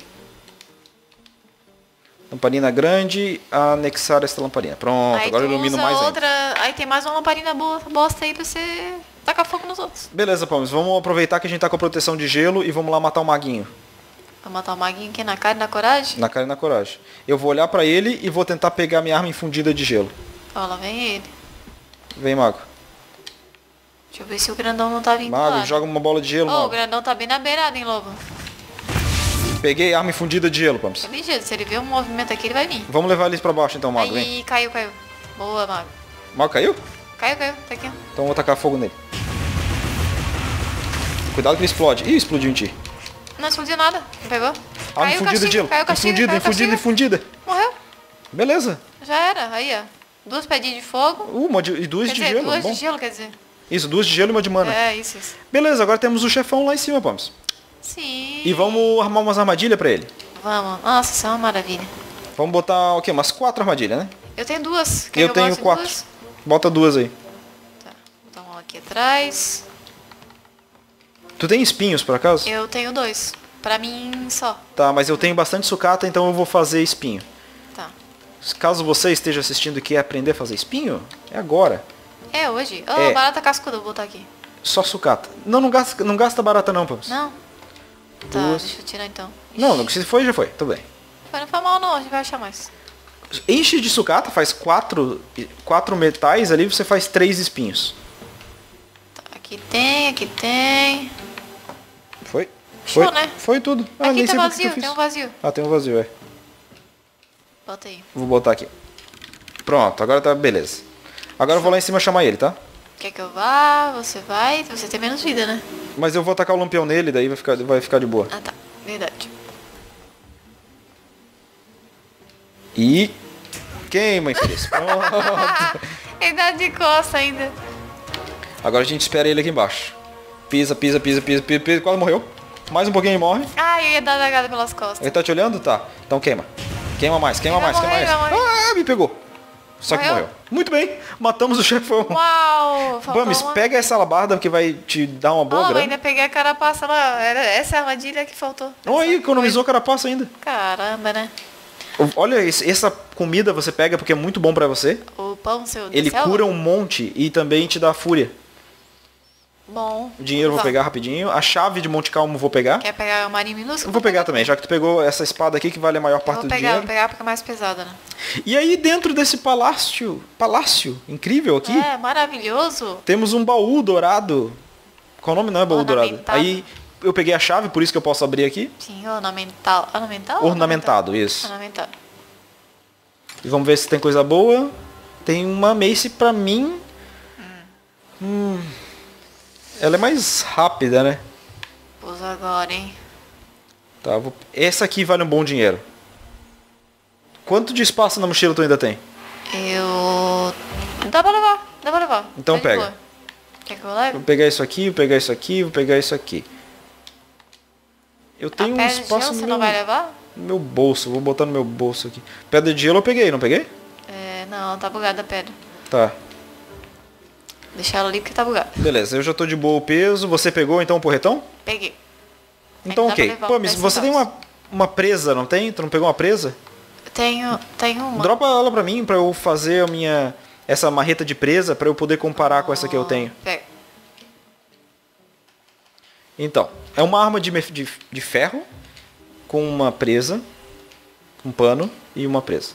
Speaker 1: Lamparina grande, anexar esta lamparina. Pronto,
Speaker 2: Aí
Speaker 1: agora eu
Speaker 2: tu
Speaker 1: ilumino
Speaker 2: usa
Speaker 1: mais ainda.
Speaker 2: outra. Aí tem mais uma lamparina boa, bosta aí pra você tacar fogo nos outros.
Speaker 1: Beleza, Palmes, vamos aproveitar que a gente tá com a proteção de gelo e vamos lá matar o maguinho.
Speaker 2: Pra matar o maguinho aqui na cara e na coragem.
Speaker 1: Na cara e na coragem. Eu vou olhar pra ele e vou tentar pegar minha arma infundida de gelo.
Speaker 2: Ó, lá vem ele.
Speaker 1: Vem, mago.
Speaker 2: Deixa eu ver se o grandão não tá vindo
Speaker 1: Mago,
Speaker 2: lá.
Speaker 1: joga uma bola de gelo,
Speaker 2: Ô, o
Speaker 1: mago.
Speaker 2: grandão tá bem na beirada, hein, lobo.
Speaker 1: Peguei arma infundida de gelo, Palmes.
Speaker 2: É ligeiro, se ele ver um movimento aqui, ele vai vir.
Speaker 1: Vamos levar eles pra baixo então, mago, vem.
Speaker 2: Aí, caiu, caiu. Boa, mago.
Speaker 1: O mago caiu?
Speaker 2: Caiu, caiu. Tá aqui, ó.
Speaker 1: Então eu vou tacar fogo nele. Cuidado que ele explode. Ih, explodiu em ti.
Speaker 2: Não explodiu nada. Não pegou?
Speaker 1: Ah,
Speaker 2: Caiu o
Speaker 1: infundida de
Speaker 2: castigo,
Speaker 1: gelo.
Speaker 2: caiu o castigo,
Speaker 1: Infundida,
Speaker 2: caiu o
Speaker 1: infundida,
Speaker 2: castigo.
Speaker 1: infundida.
Speaker 2: Morreu.
Speaker 1: Beleza.
Speaker 2: Já era. Aí, ó. Duas pedinhas de fogo.
Speaker 1: Uma de, e duas
Speaker 2: Quer
Speaker 1: de
Speaker 2: dizer,
Speaker 1: gelo.
Speaker 2: duas
Speaker 1: Bom.
Speaker 2: de gelo, quer dizer.
Speaker 1: Isso, duas de gelo e uma de mana.
Speaker 2: É, isso, isso.
Speaker 1: Beleza, agora temos o chefão lá em cima, Pams.
Speaker 2: Sim.
Speaker 1: E vamos armar umas armadilhas pra ele.
Speaker 2: Vamos. Nossa, isso é uma maravilha.
Speaker 1: Vamos botar o quê? Umas quatro armadilhas, né?
Speaker 2: Eu tenho duas. Quer
Speaker 1: eu
Speaker 2: que
Speaker 1: tenho
Speaker 2: bote
Speaker 1: quatro.
Speaker 2: Duas?
Speaker 1: Bota duas aí.
Speaker 2: Tá. Vou botar uma aqui atrás.
Speaker 1: Tu tem espinhos, por acaso?
Speaker 2: Eu tenho dois. Pra mim, só.
Speaker 1: Tá, mas eu tenho bastante sucata, então eu vou fazer espinho.
Speaker 2: Tá.
Speaker 1: Caso você esteja assistindo e quer aprender a fazer espinho, é agora.
Speaker 2: É hoje. Oh,
Speaker 1: É.
Speaker 2: barata cascuda, vou botar aqui.
Speaker 1: Só sucata. Não, não gasta, não gasta barata não, Pams.
Speaker 2: Não? Tá,
Speaker 1: Duas.
Speaker 2: deixa eu tirar então.
Speaker 1: Não, não, se foi, já foi. Tudo bem.
Speaker 2: Mas não foi mal não, a gente vai achar mais.
Speaker 1: Enche de sucata, faz quatro, quatro metais ali, você faz três espinhos.
Speaker 2: Tá, aqui tem, aqui tem.
Speaker 1: Foi?
Speaker 2: Show,
Speaker 1: Foi,
Speaker 2: né?
Speaker 1: foi tudo. Ah,
Speaker 2: aqui
Speaker 1: nem
Speaker 2: tá
Speaker 1: sei por que que eu
Speaker 2: vazio,
Speaker 1: fiz.
Speaker 2: tem um vazio.
Speaker 1: Ah, tem um vazio, é.
Speaker 2: Bota aí.
Speaker 1: Vou botar aqui. Pronto, agora tá beleza. Agora eu vou lá em cima chamar ele, tá?
Speaker 2: Quer que eu vá? Você vai? Você tem menos vida, né?
Speaker 1: Mas eu vou tacar o lampião nele, daí vai ficar, vai ficar de boa.
Speaker 2: Ah, tá. Verdade.
Speaker 1: E... queima, infeliz. Pronto.
Speaker 2: Ele dá de costa ainda.
Speaker 1: Agora a gente espera ele aqui embaixo. Pisa, pisa, pisa, pisa, pisa, pisa. Quase morreu. Mais um pouquinho e morre.
Speaker 2: Ah, eu ia dar dagada pelas costas.
Speaker 1: Ele tá te olhando? Tá. Então queima. Queima mais, queima
Speaker 2: Ele vai
Speaker 1: mais, queima
Speaker 2: morrer,
Speaker 1: mais.
Speaker 2: ele vai
Speaker 1: Ah, me pegou. Só que
Speaker 2: Morreu?
Speaker 1: morreu. Muito bem. Matamos o chefão.
Speaker 2: Uau! faltou
Speaker 1: Bamis,
Speaker 2: uma.
Speaker 1: pega essa alabarda que vai te dar uma boa
Speaker 2: Oh, eu
Speaker 1: grana.
Speaker 2: ainda peguei a carapaça lá. Era essa é a armadilha que faltou.
Speaker 1: Oh, aí,
Speaker 2: Essa
Speaker 1: economizou
Speaker 2: coisa.
Speaker 1: carapaça ainda.
Speaker 2: Caramba, né?
Speaker 1: Olha, esse- essa comida você pega porque é muito bom pra você.
Speaker 2: O pão seu da
Speaker 1: Ele
Speaker 2: selva?
Speaker 1: cura um monte e também te dá fúria.
Speaker 2: Bom.
Speaker 1: O dinheiro eu vou
Speaker 2: Tá.
Speaker 1: pegar rapidinho. A chave de Monte Calmo eu vou pegar.
Speaker 2: Quer pegar a marinha minúscula?
Speaker 1: Eu vou pegar também, já que tu pegou essa espada aqui que vale a maior
Speaker 2: Eu
Speaker 1: parte
Speaker 2: vou
Speaker 1: do
Speaker 2: pegar,
Speaker 1: dinheiro.
Speaker 2: vou pegar porque é mais pesada, né?
Speaker 1: E aí dentro desse palácio, palácio incrível aqui,
Speaker 2: É, maravilhoso.
Speaker 1: temos um baú dourado. Qual o nome? Não é baú dourado.
Speaker 2: Ornamentado.
Speaker 1: Aí eu peguei a chave, por isso que eu posso abrir aqui.
Speaker 2: Sim, ornamental. Ornamental? ou
Speaker 1: Ornamentado, isso.
Speaker 2: Ornamentado.
Speaker 1: E vamos ver se tem coisa boa. Tem uma mace pra mim. Hum. Ela é mais rápida, né?
Speaker 2: Usa agora, hein?
Speaker 1: Tá, vou... Essa aqui vale um bom dinheiro. Quanto de espaço na mochila tu ainda tem?
Speaker 2: Eu... Dá pra levar, dá pra levar.
Speaker 1: Então
Speaker 2: Tá de
Speaker 1: pega.
Speaker 2: boa. Quer que eu leve?
Speaker 1: Vou pegar isso aqui, vou pegar isso aqui, vou pegar isso aqui. Eu tenho
Speaker 2: a
Speaker 1: um
Speaker 2: pedra de
Speaker 1: espaço
Speaker 2: gelo
Speaker 1: no
Speaker 2: você
Speaker 1: meu,
Speaker 2: não vai levar?
Speaker 1: no meu bolso. Vou botar no meu bolso aqui. Pedra de gelo eu peguei, não peguei?
Speaker 2: É, não, tá bugada a pedra.
Speaker 1: Tá.
Speaker 2: Deixa ela ali porque tá bugada.
Speaker 1: Beleza, eu já tô de boa o peso. Você pegou então o porretão?
Speaker 2: Peguei.
Speaker 1: Então
Speaker 2: Ainda dá
Speaker 1: ok.
Speaker 2: pra levar
Speaker 1: Pô,
Speaker 2: uns
Speaker 1: mas
Speaker 2: dez
Speaker 1: você tem
Speaker 2: centavos.
Speaker 1: uma, uma presa, não tem? Tu não pegou uma presa?
Speaker 2: Tenho, tenho uma.
Speaker 1: Dropa ela pra mim, pra eu fazer a minha... essa marreta de presa, pra eu poder comparar com essa que eu tenho.
Speaker 2: Pega.
Speaker 1: Então, é uma arma de, me- de, de ferro com uma presa, um pano e uma presa.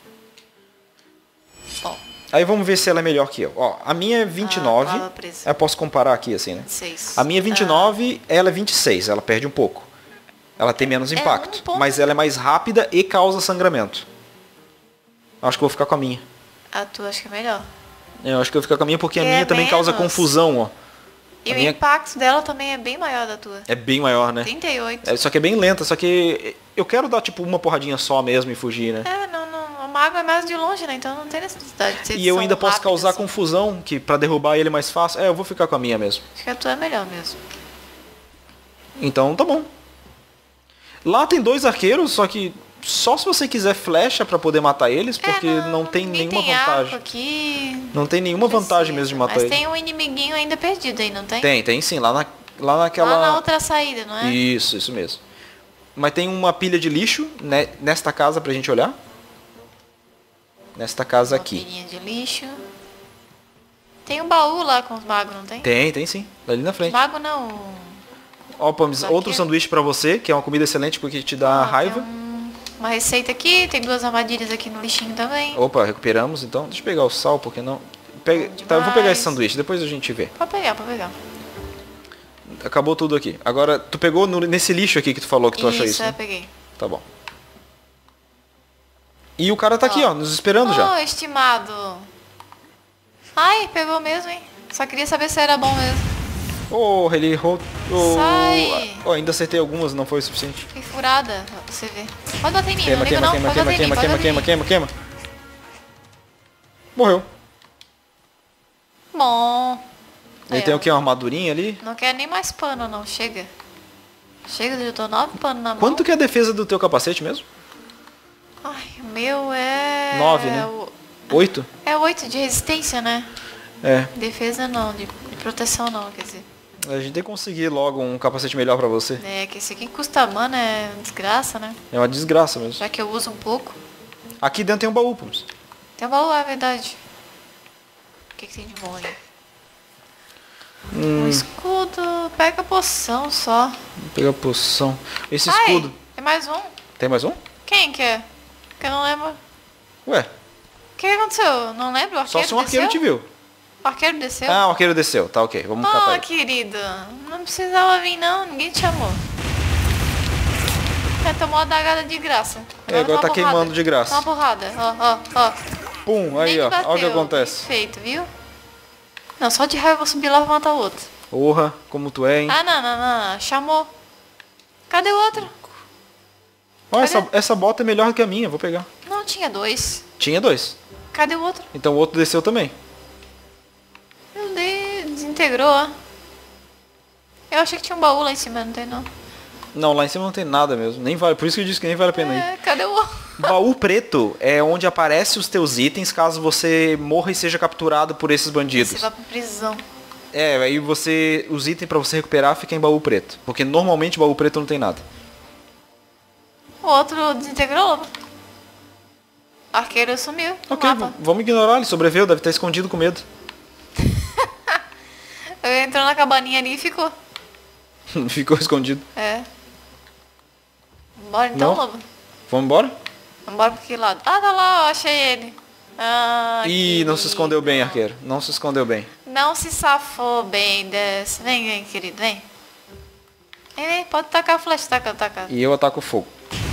Speaker 2: Bom,
Speaker 1: Aí vamos ver se ela é melhor que eu. Ó, a minha é vinte e nove.
Speaker 2: Ah, fala presa.
Speaker 1: Eu posso comparar aqui assim, né?
Speaker 2: seis.
Speaker 1: A minha é vinte e nove, ela é vinte e seis. Ela perde um pouco. Ela tem menos
Speaker 2: É,
Speaker 1: impacto.
Speaker 2: um ponto.
Speaker 1: Mas ela é mais rápida e causa sangramento. Acho que eu vou ficar com a minha.
Speaker 2: Ah, a tua acho que é melhor.
Speaker 1: Eu acho que eu vou ficar com a minha porque a
Speaker 2: Que
Speaker 1: minha
Speaker 2: é
Speaker 1: também causa
Speaker 2: menos.
Speaker 1: confusão, ó.
Speaker 2: E
Speaker 1: A
Speaker 2: o
Speaker 1: minha-
Speaker 2: impacto dela também é bem maior da tua.
Speaker 1: É bem maior, né?
Speaker 2: trinta e oito.
Speaker 1: É, só que é bem lenta, só que eu quero dar tipo uma porradinha só mesmo e fugir, né?
Speaker 2: É, não, não. O mago é mais de longe, né? Então não tem necessidade de ser
Speaker 1: E eu
Speaker 2: tão
Speaker 1: ainda posso
Speaker 2: rápido
Speaker 1: causar
Speaker 2: assim.
Speaker 1: confusão, que pra derrubar ele é mais fácil. É, eu vou ficar com a minha mesmo.
Speaker 2: Acho que a tua é melhor mesmo.
Speaker 1: Então tá bom. Lá tem dois arqueiros, só que só se você quiser flecha pra poder matar eles, porque
Speaker 2: É,
Speaker 1: não, tem
Speaker 2: ninguém
Speaker 1: nenhuma
Speaker 2: tem arco
Speaker 1: vantagem.
Speaker 2: aqui.
Speaker 1: Não tem nenhuma vantagem
Speaker 2: Precisa.
Speaker 1: mesmo de matar
Speaker 2: Mas
Speaker 1: eles.
Speaker 2: tem um inimiguinho ainda perdido aí, não tem?
Speaker 1: Tem, tem sim, lá, na, lá naquela...
Speaker 2: Lá na outra saída, não é?
Speaker 1: Isso, isso mesmo. Mas tem uma pilha de lixo né, nesta casa pra gente olhar. Nesta casa
Speaker 2: Uma
Speaker 1: aqui.
Speaker 2: pilhinha de lixo. Tem um baú lá com os magos, não tem?
Speaker 1: Tem, tem sim. Ali na frente.
Speaker 2: Mago não.
Speaker 1: Ó, Pamis,
Speaker 2: Aqui.
Speaker 1: outro sanduíche pra você, que é uma comida excelente porque te dá
Speaker 2: Ah,
Speaker 1: raiva.
Speaker 2: tem um- uma receita aqui, tem duas armadilhas aqui no lixinho também.
Speaker 1: Opa, recuperamos então. Deixa eu pegar o sal, porque não. Pega...
Speaker 2: Bom
Speaker 1: Tá, eu vou pegar esse
Speaker 2: demais.
Speaker 1: sanduíche, depois a gente vê.
Speaker 2: Pode pegar, pode pegar.
Speaker 1: Acabou tudo aqui. Agora, tu pegou no- nesse lixo aqui que tu falou que tu achou isso,
Speaker 2: é,
Speaker 1: né?
Speaker 2: peguei.
Speaker 1: Tá bom. E o cara tá aqui,
Speaker 2: Ó.
Speaker 1: ó, nos esperando já.
Speaker 2: Oh, estimado. Ai, pegou mesmo, hein? Só queria saber se era bom mesmo.
Speaker 1: Oh, ele errou O-
Speaker 2: Sai!
Speaker 1: Oh, ainda acertei algumas, não foi o suficiente.
Speaker 2: Fiquei furada, pra você ver. Pode bater em mim,
Speaker 1: Queima,
Speaker 2: não liga
Speaker 1: queima,
Speaker 2: não.
Speaker 1: queima,
Speaker 2: Pode
Speaker 1: queima,
Speaker 2: bater em mim,
Speaker 1: queima,
Speaker 2: pode
Speaker 1: queima,
Speaker 2: bater em
Speaker 1: queima,
Speaker 2: mim.
Speaker 1: queima, queima. Morreu.
Speaker 2: Bom.
Speaker 1: Ele
Speaker 2: Aí,
Speaker 1: tem
Speaker 2: ó.
Speaker 1: o que? Uma armadurinha ali?
Speaker 2: Não quero nem mais pano, não. Chega. Chega, eu tô nove panos na mão.
Speaker 1: Quanto que é a defesa do teu capacete mesmo?
Speaker 2: Ai, o meu é...
Speaker 1: Nove, né?
Speaker 2: o-
Speaker 1: Oito?
Speaker 2: É oito de resistência, né?
Speaker 1: É.
Speaker 2: Defesa não, de, de proteção não, quer dizer.
Speaker 1: A gente tem que conseguir logo um capacete melhor pra você.
Speaker 2: É, que esse aqui custa mana, é desgraça, né?
Speaker 1: É uma desgraça mesmo.
Speaker 2: Já que eu uso um pouco.
Speaker 1: Aqui dentro tem um baú, Pums.
Speaker 2: Tem um baú, é verdade. O que, que tem de bom aí?
Speaker 1: Hum,
Speaker 2: Um escudo, pega poção só.
Speaker 1: vou pegar a poção. Esse
Speaker 2: Ai,
Speaker 1: escudo.
Speaker 2: tem mais um.
Speaker 1: Tem mais um?
Speaker 2: Quem que é? Que eu não lembro.
Speaker 1: Ué,
Speaker 2: O que aconteceu? Não lembro, o
Speaker 1: só
Speaker 2: arqueiro
Speaker 1: se um arqueiro te
Speaker 2: desceu?
Speaker 1: viu.
Speaker 2: O arqueiro desceu?
Speaker 1: Ah, o arqueiro desceu. Tá, ok. Vamos catar
Speaker 2: Ah,
Speaker 1: ele.
Speaker 2: querido, não precisava vir não, ninguém te chamou. É, tomou a dagada de graça.
Speaker 1: É, agora
Speaker 2: toma
Speaker 1: tá
Speaker 2: porrada.
Speaker 1: queimando de graça.
Speaker 2: Toma uma porrada, ó, ó, ó.
Speaker 1: Pum, aí
Speaker 2: Nem
Speaker 1: ó.
Speaker 2: bateu.
Speaker 1: Olha o que acontece.
Speaker 2: Perfeito, viu? Não, só de raiva eu vou subir lá e vou matar o outro.
Speaker 1: Porra, como tu é, hein?
Speaker 2: Ah, não, não, não, chamou. Cadê o outro?
Speaker 1: Ó, essa,
Speaker 2: cadê?
Speaker 1: essa bota é melhor que a minha, vou pegar.
Speaker 2: Não, tinha dois.
Speaker 1: Tinha dois.
Speaker 2: Cadê o outro?
Speaker 1: Então o outro desceu também.
Speaker 2: Meu Deus, desintegrou, ó. Eu achei que tinha um baú lá em cima, não tem não.
Speaker 1: Não, lá em cima não tem nada mesmo. Nem vale, por isso que eu disse que nem vale a pena ir.
Speaker 2: É, cadê o outro?
Speaker 1: Baú preto é onde aparecem os teus itens caso você morra e seja capturado por esses bandidos.
Speaker 2: Você vai pra prisão.
Speaker 1: É, aí você. Os itens pra você recuperar ficam em baú preto. Porque normalmente baú preto não tem nada.
Speaker 2: O outro desintegrou. O arqueiro sumiu no
Speaker 1: Ok,
Speaker 2: mapa.
Speaker 1: v- vamos ignorar, ele sobreviveu, deve estar escondido com medo.
Speaker 2: Ele entrou na cabaninha ali e ficou.
Speaker 1: Ficou escondido.
Speaker 2: É. Bora então,
Speaker 1: Não?
Speaker 2: lobo?
Speaker 1: Vamos embora?
Speaker 2: Vambora pra que lado? Ah, tá lá, ó, achei ele. Ah,
Speaker 1: Ih, não se
Speaker 2: querido.
Speaker 1: escondeu bem, arqueiro. Não se escondeu bem.
Speaker 2: Não se safou bem dessa. Vem, vem, querido, vem. Vem, vem, pode tacar a flecha, taca, taca.
Speaker 1: E eu ataco fogo.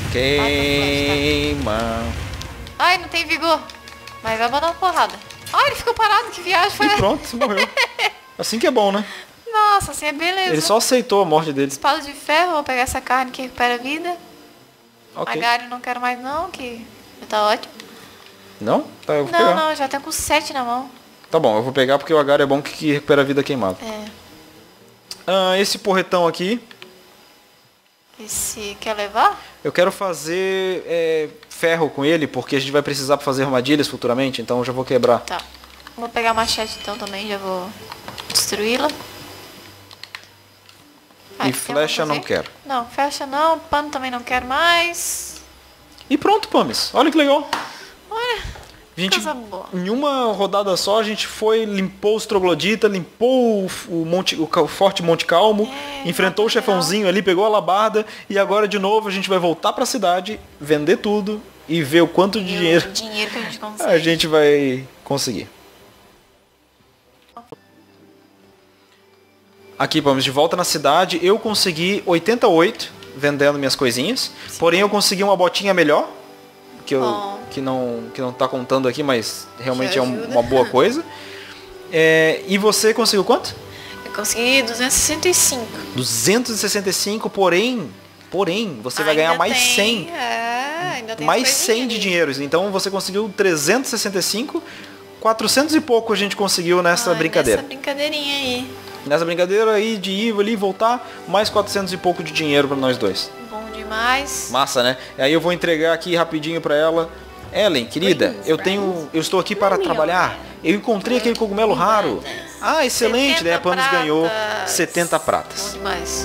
Speaker 1: Queima.
Speaker 2: Ai, não tem vigor. Mas vai botar uma porrada. Ai, ele ficou parado, que viagem foi
Speaker 1: E
Speaker 2: essa?
Speaker 1: pronto, morreu. Assim que é bom, né?
Speaker 2: Nossa, assim é beleza.
Speaker 1: Ele só aceitou a morte dele.
Speaker 2: Espada de ferro, vou pegar essa carne que recupera a vida.
Speaker 1: Ok.
Speaker 2: Agário não quero mais não, que já tá ótimo.
Speaker 1: Não? Tá, eu vou
Speaker 2: Não,
Speaker 1: pegar.
Speaker 2: não, já tá com sete na mão.
Speaker 1: Tá bom, eu vou pegar porque o agário é bom que, que recupera a vida queimada.
Speaker 2: É.
Speaker 1: Ah, esse porretão aqui,
Speaker 2: Esse quer levar?
Speaker 1: eu quero fazer é, ferro com ele, porque a gente vai precisar pra fazer armadilhas futuramente, então eu já vou quebrar.
Speaker 2: Tá. Vou pegar a machete então também, já vou destruí-la. Ah,
Speaker 1: E
Speaker 2: tem
Speaker 1: flecha
Speaker 2: alguma
Speaker 1: não
Speaker 2: coisa aí?
Speaker 1: quero.
Speaker 2: Não, flecha não, pano também não quero mais.
Speaker 1: E pronto, Pamis. Olha que legal.
Speaker 2: Olha,
Speaker 1: A gente,
Speaker 2: coisa boa.
Speaker 1: em uma rodada só, a gente foi, limpou os trogloditas, limpou o, o, monte, o, ca- o Forte Monte Calmo,
Speaker 2: É,
Speaker 1: enfrentou o
Speaker 2: legal.
Speaker 1: chefãozinho ali, pegou a alabarda, e agora de novo a gente vai voltar pra cidade, vender tudo e ver o quanto de
Speaker 2: E o
Speaker 1: dinheiro
Speaker 2: dinheiro que a gente consegue.
Speaker 1: a gente vai conseguir. Aqui, vamos de volta na cidade. Eu consegui oitenta e oito vendendo minhas coisinhas. Porém, eu consegui uma botinha melhor. Que, eu,
Speaker 2: Bom.
Speaker 1: que, não, que não tá contando aqui, mas realmente
Speaker 2: Já
Speaker 1: é um-
Speaker 2: ajuda.
Speaker 1: uma boa coisa. É, e você conseguiu quanto?
Speaker 2: Eu consegui duzentos e sessenta e cinco.
Speaker 1: duzentos e sessenta e cinco, porém, porém, você vai ganhar
Speaker 2: Ainda
Speaker 1: mais
Speaker 2: tem-
Speaker 1: cem.
Speaker 2: É, ainda tem
Speaker 1: Mais
Speaker 2: as
Speaker 1: cem de
Speaker 2: coisinhas.
Speaker 1: dinheiros. Então você conseguiu trezentos e sessenta e cinco. quatrocentos e pouco a gente conseguiu nessa
Speaker 2: Ai,
Speaker 1: brincadeira.
Speaker 2: Nessa brincadeirinha aí.
Speaker 1: Nessa brincadeira aí de ir ali e voltar, mais quatrocentos e pouco de dinheiro pra nós dois.
Speaker 2: Bom demais.
Speaker 1: Massa, né? Aí eu vou entregar aqui rapidinho pra ela. Ellen, querida, eu tenho, eu estou aqui para trabalhar. Eu encontrei aquele cogumelo raro. Ah, excelente, né? A Pamis ganhou setenta
Speaker 2: Bom
Speaker 1: pratas.
Speaker 2: demais.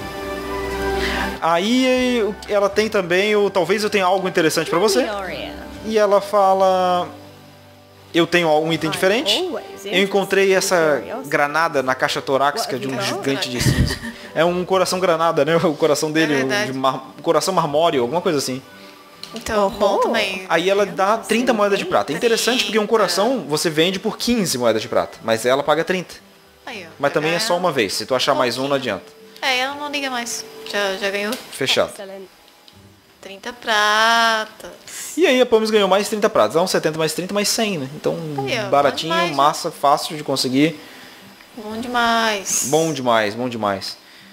Speaker 1: Aí ela tem também o talvez eu tenha algo interessante pra você. E ela fala, eu tenho um item diferente. Eu encontrei essa granada na caixa torácica de um gigante de cinza. É um coração granada, né? O coração dele,
Speaker 2: É
Speaker 1: um
Speaker 2: verdade.
Speaker 1: de mar... coração marmóreo, alguma coisa assim.
Speaker 2: Então, bom também.
Speaker 1: Aí ela dá trinta moedas de prata. É interessante porque um coração você vende por quinze moedas de prata, mas ela paga trinta.
Speaker 2: Aí, ó.
Speaker 1: Mas também é só uma vez. Se tu achar mais um, não adianta.
Speaker 2: É, ela não liga mais. Já, já ganhou
Speaker 1: Fechado.
Speaker 2: trinta pratas.
Speaker 1: E aí a Pamis ganhou mais trinta pratas. Dá uns setenta mais trinta mais cem, né? Então,
Speaker 2: Aí, ó,
Speaker 1: baratinho,
Speaker 2: bom demais,
Speaker 1: massa, fácil de conseguir.
Speaker 2: Bom demais.
Speaker 1: Bom demais, bom demais.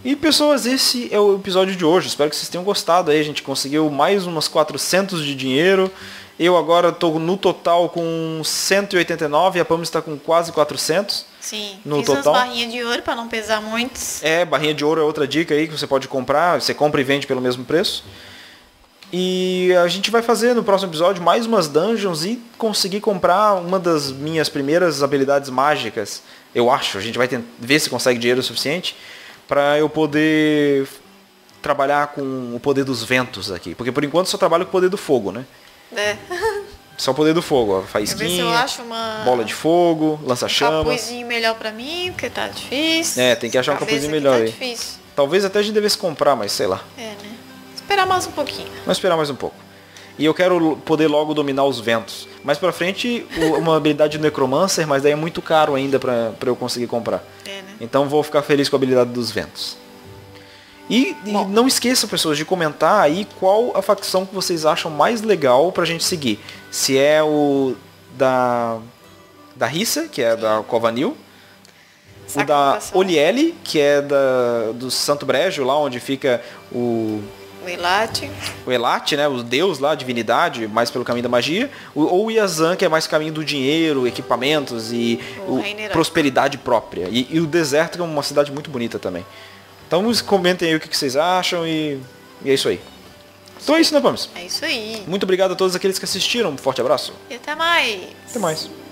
Speaker 1: E pessoas, esse é o episódio de hoje. Espero que vocês tenham gostado aí. A gente conseguiu mais umas quatrocentos de dinheiro. Eu agora estou no total com cento e oitenta e nove. A Pam está com quase quatrocentos.
Speaker 2: Sim,
Speaker 1: no
Speaker 2: fiz
Speaker 1: total.
Speaker 2: umas barrinhas de ouro para não pesar muito.
Speaker 1: É, barrinha de ouro é outra dica aí que você pode comprar. Você compra e vende pelo mesmo preço. E a gente vai fazer no próximo episódio mais umas dungeons e conseguir comprar uma das minhas primeiras habilidades mágicas. Eu acho. A gente vai tentar ver se consegue dinheiro suficiente para eu poder trabalhar com o poder dos ventos aqui. Porque por enquanto só trabalho com o poder do fogo, né?
Speaker 2: É.
Speaker 1: Só o poder do fogo, ó.
Speaker 2: Ver se eu
Speaker 1: Faísquinha,
Speaker 2: acho uma...
Speaker 1: bola de fogo,
Speaker 2: um
Speaker 1: lança-chamas.
Speaker 2: capuzinho melhor pra mim, porque tá difícil.
Speaker 1: É, tem que achar um
Speaker 2: Cabeça
Speaker 1: capuzinho
Speaker 2: aqui
Speaker 1: melhor
Speaker 2: tá
Speaker 1: aí.
Speaker 2: difícil.
Speaker 1: Talvez até a gente devesse comprar, mas sei lá.
Speaker 2: É, né? Esperar mais um pouquinho.
Speaker 1: Vamos esperar mais um pouco. E eu quero poder logo dominar os ventos. Mais pra frente, o- uma habilidade de Necromancer, mas daí é muito caro ainda pra, pra eu conseguir comprar.
Speaker 2: É, né?
Speaker 1: Então vou ficar feliz com a habilidade dos ventos. E, e
Speaker 2: Bom.
Speaker 1: não esqueçam, pessoas, de comentar aí qual a facção que vocês acham mais legal pra gente seguir. Se é o da da Rissa, que é da Covanil. O da
Speaker 2: Sacrificação.
Speaker 1: Oliele, que é da, do Santo Brejo, lá onde fica o,
Speaker 2: O Elate.
Speaker 1: o Elate, né? O deus lá, a divindade, mais pelo caminho da magia. O, ou o Yazan, que é mais caminho do dinheiro, equipamentos e
Speaker 2: O
Speaker 1: o-
Speaker 2: reino heróico.
Speaker 1: prosperidade própria. E, e o deserto, que é uma cidade muito bonita também. Então comentem aí o que que vocês acham e, e é isso aí. Então é isso, né, Pamis?
Speaker 2: É isso aí.
Speaker 1: Muito obrigado a todos aqueles que assistiram. Um forte abraço.
Speaker 2: E até mais.
Speaker 1: Até mais.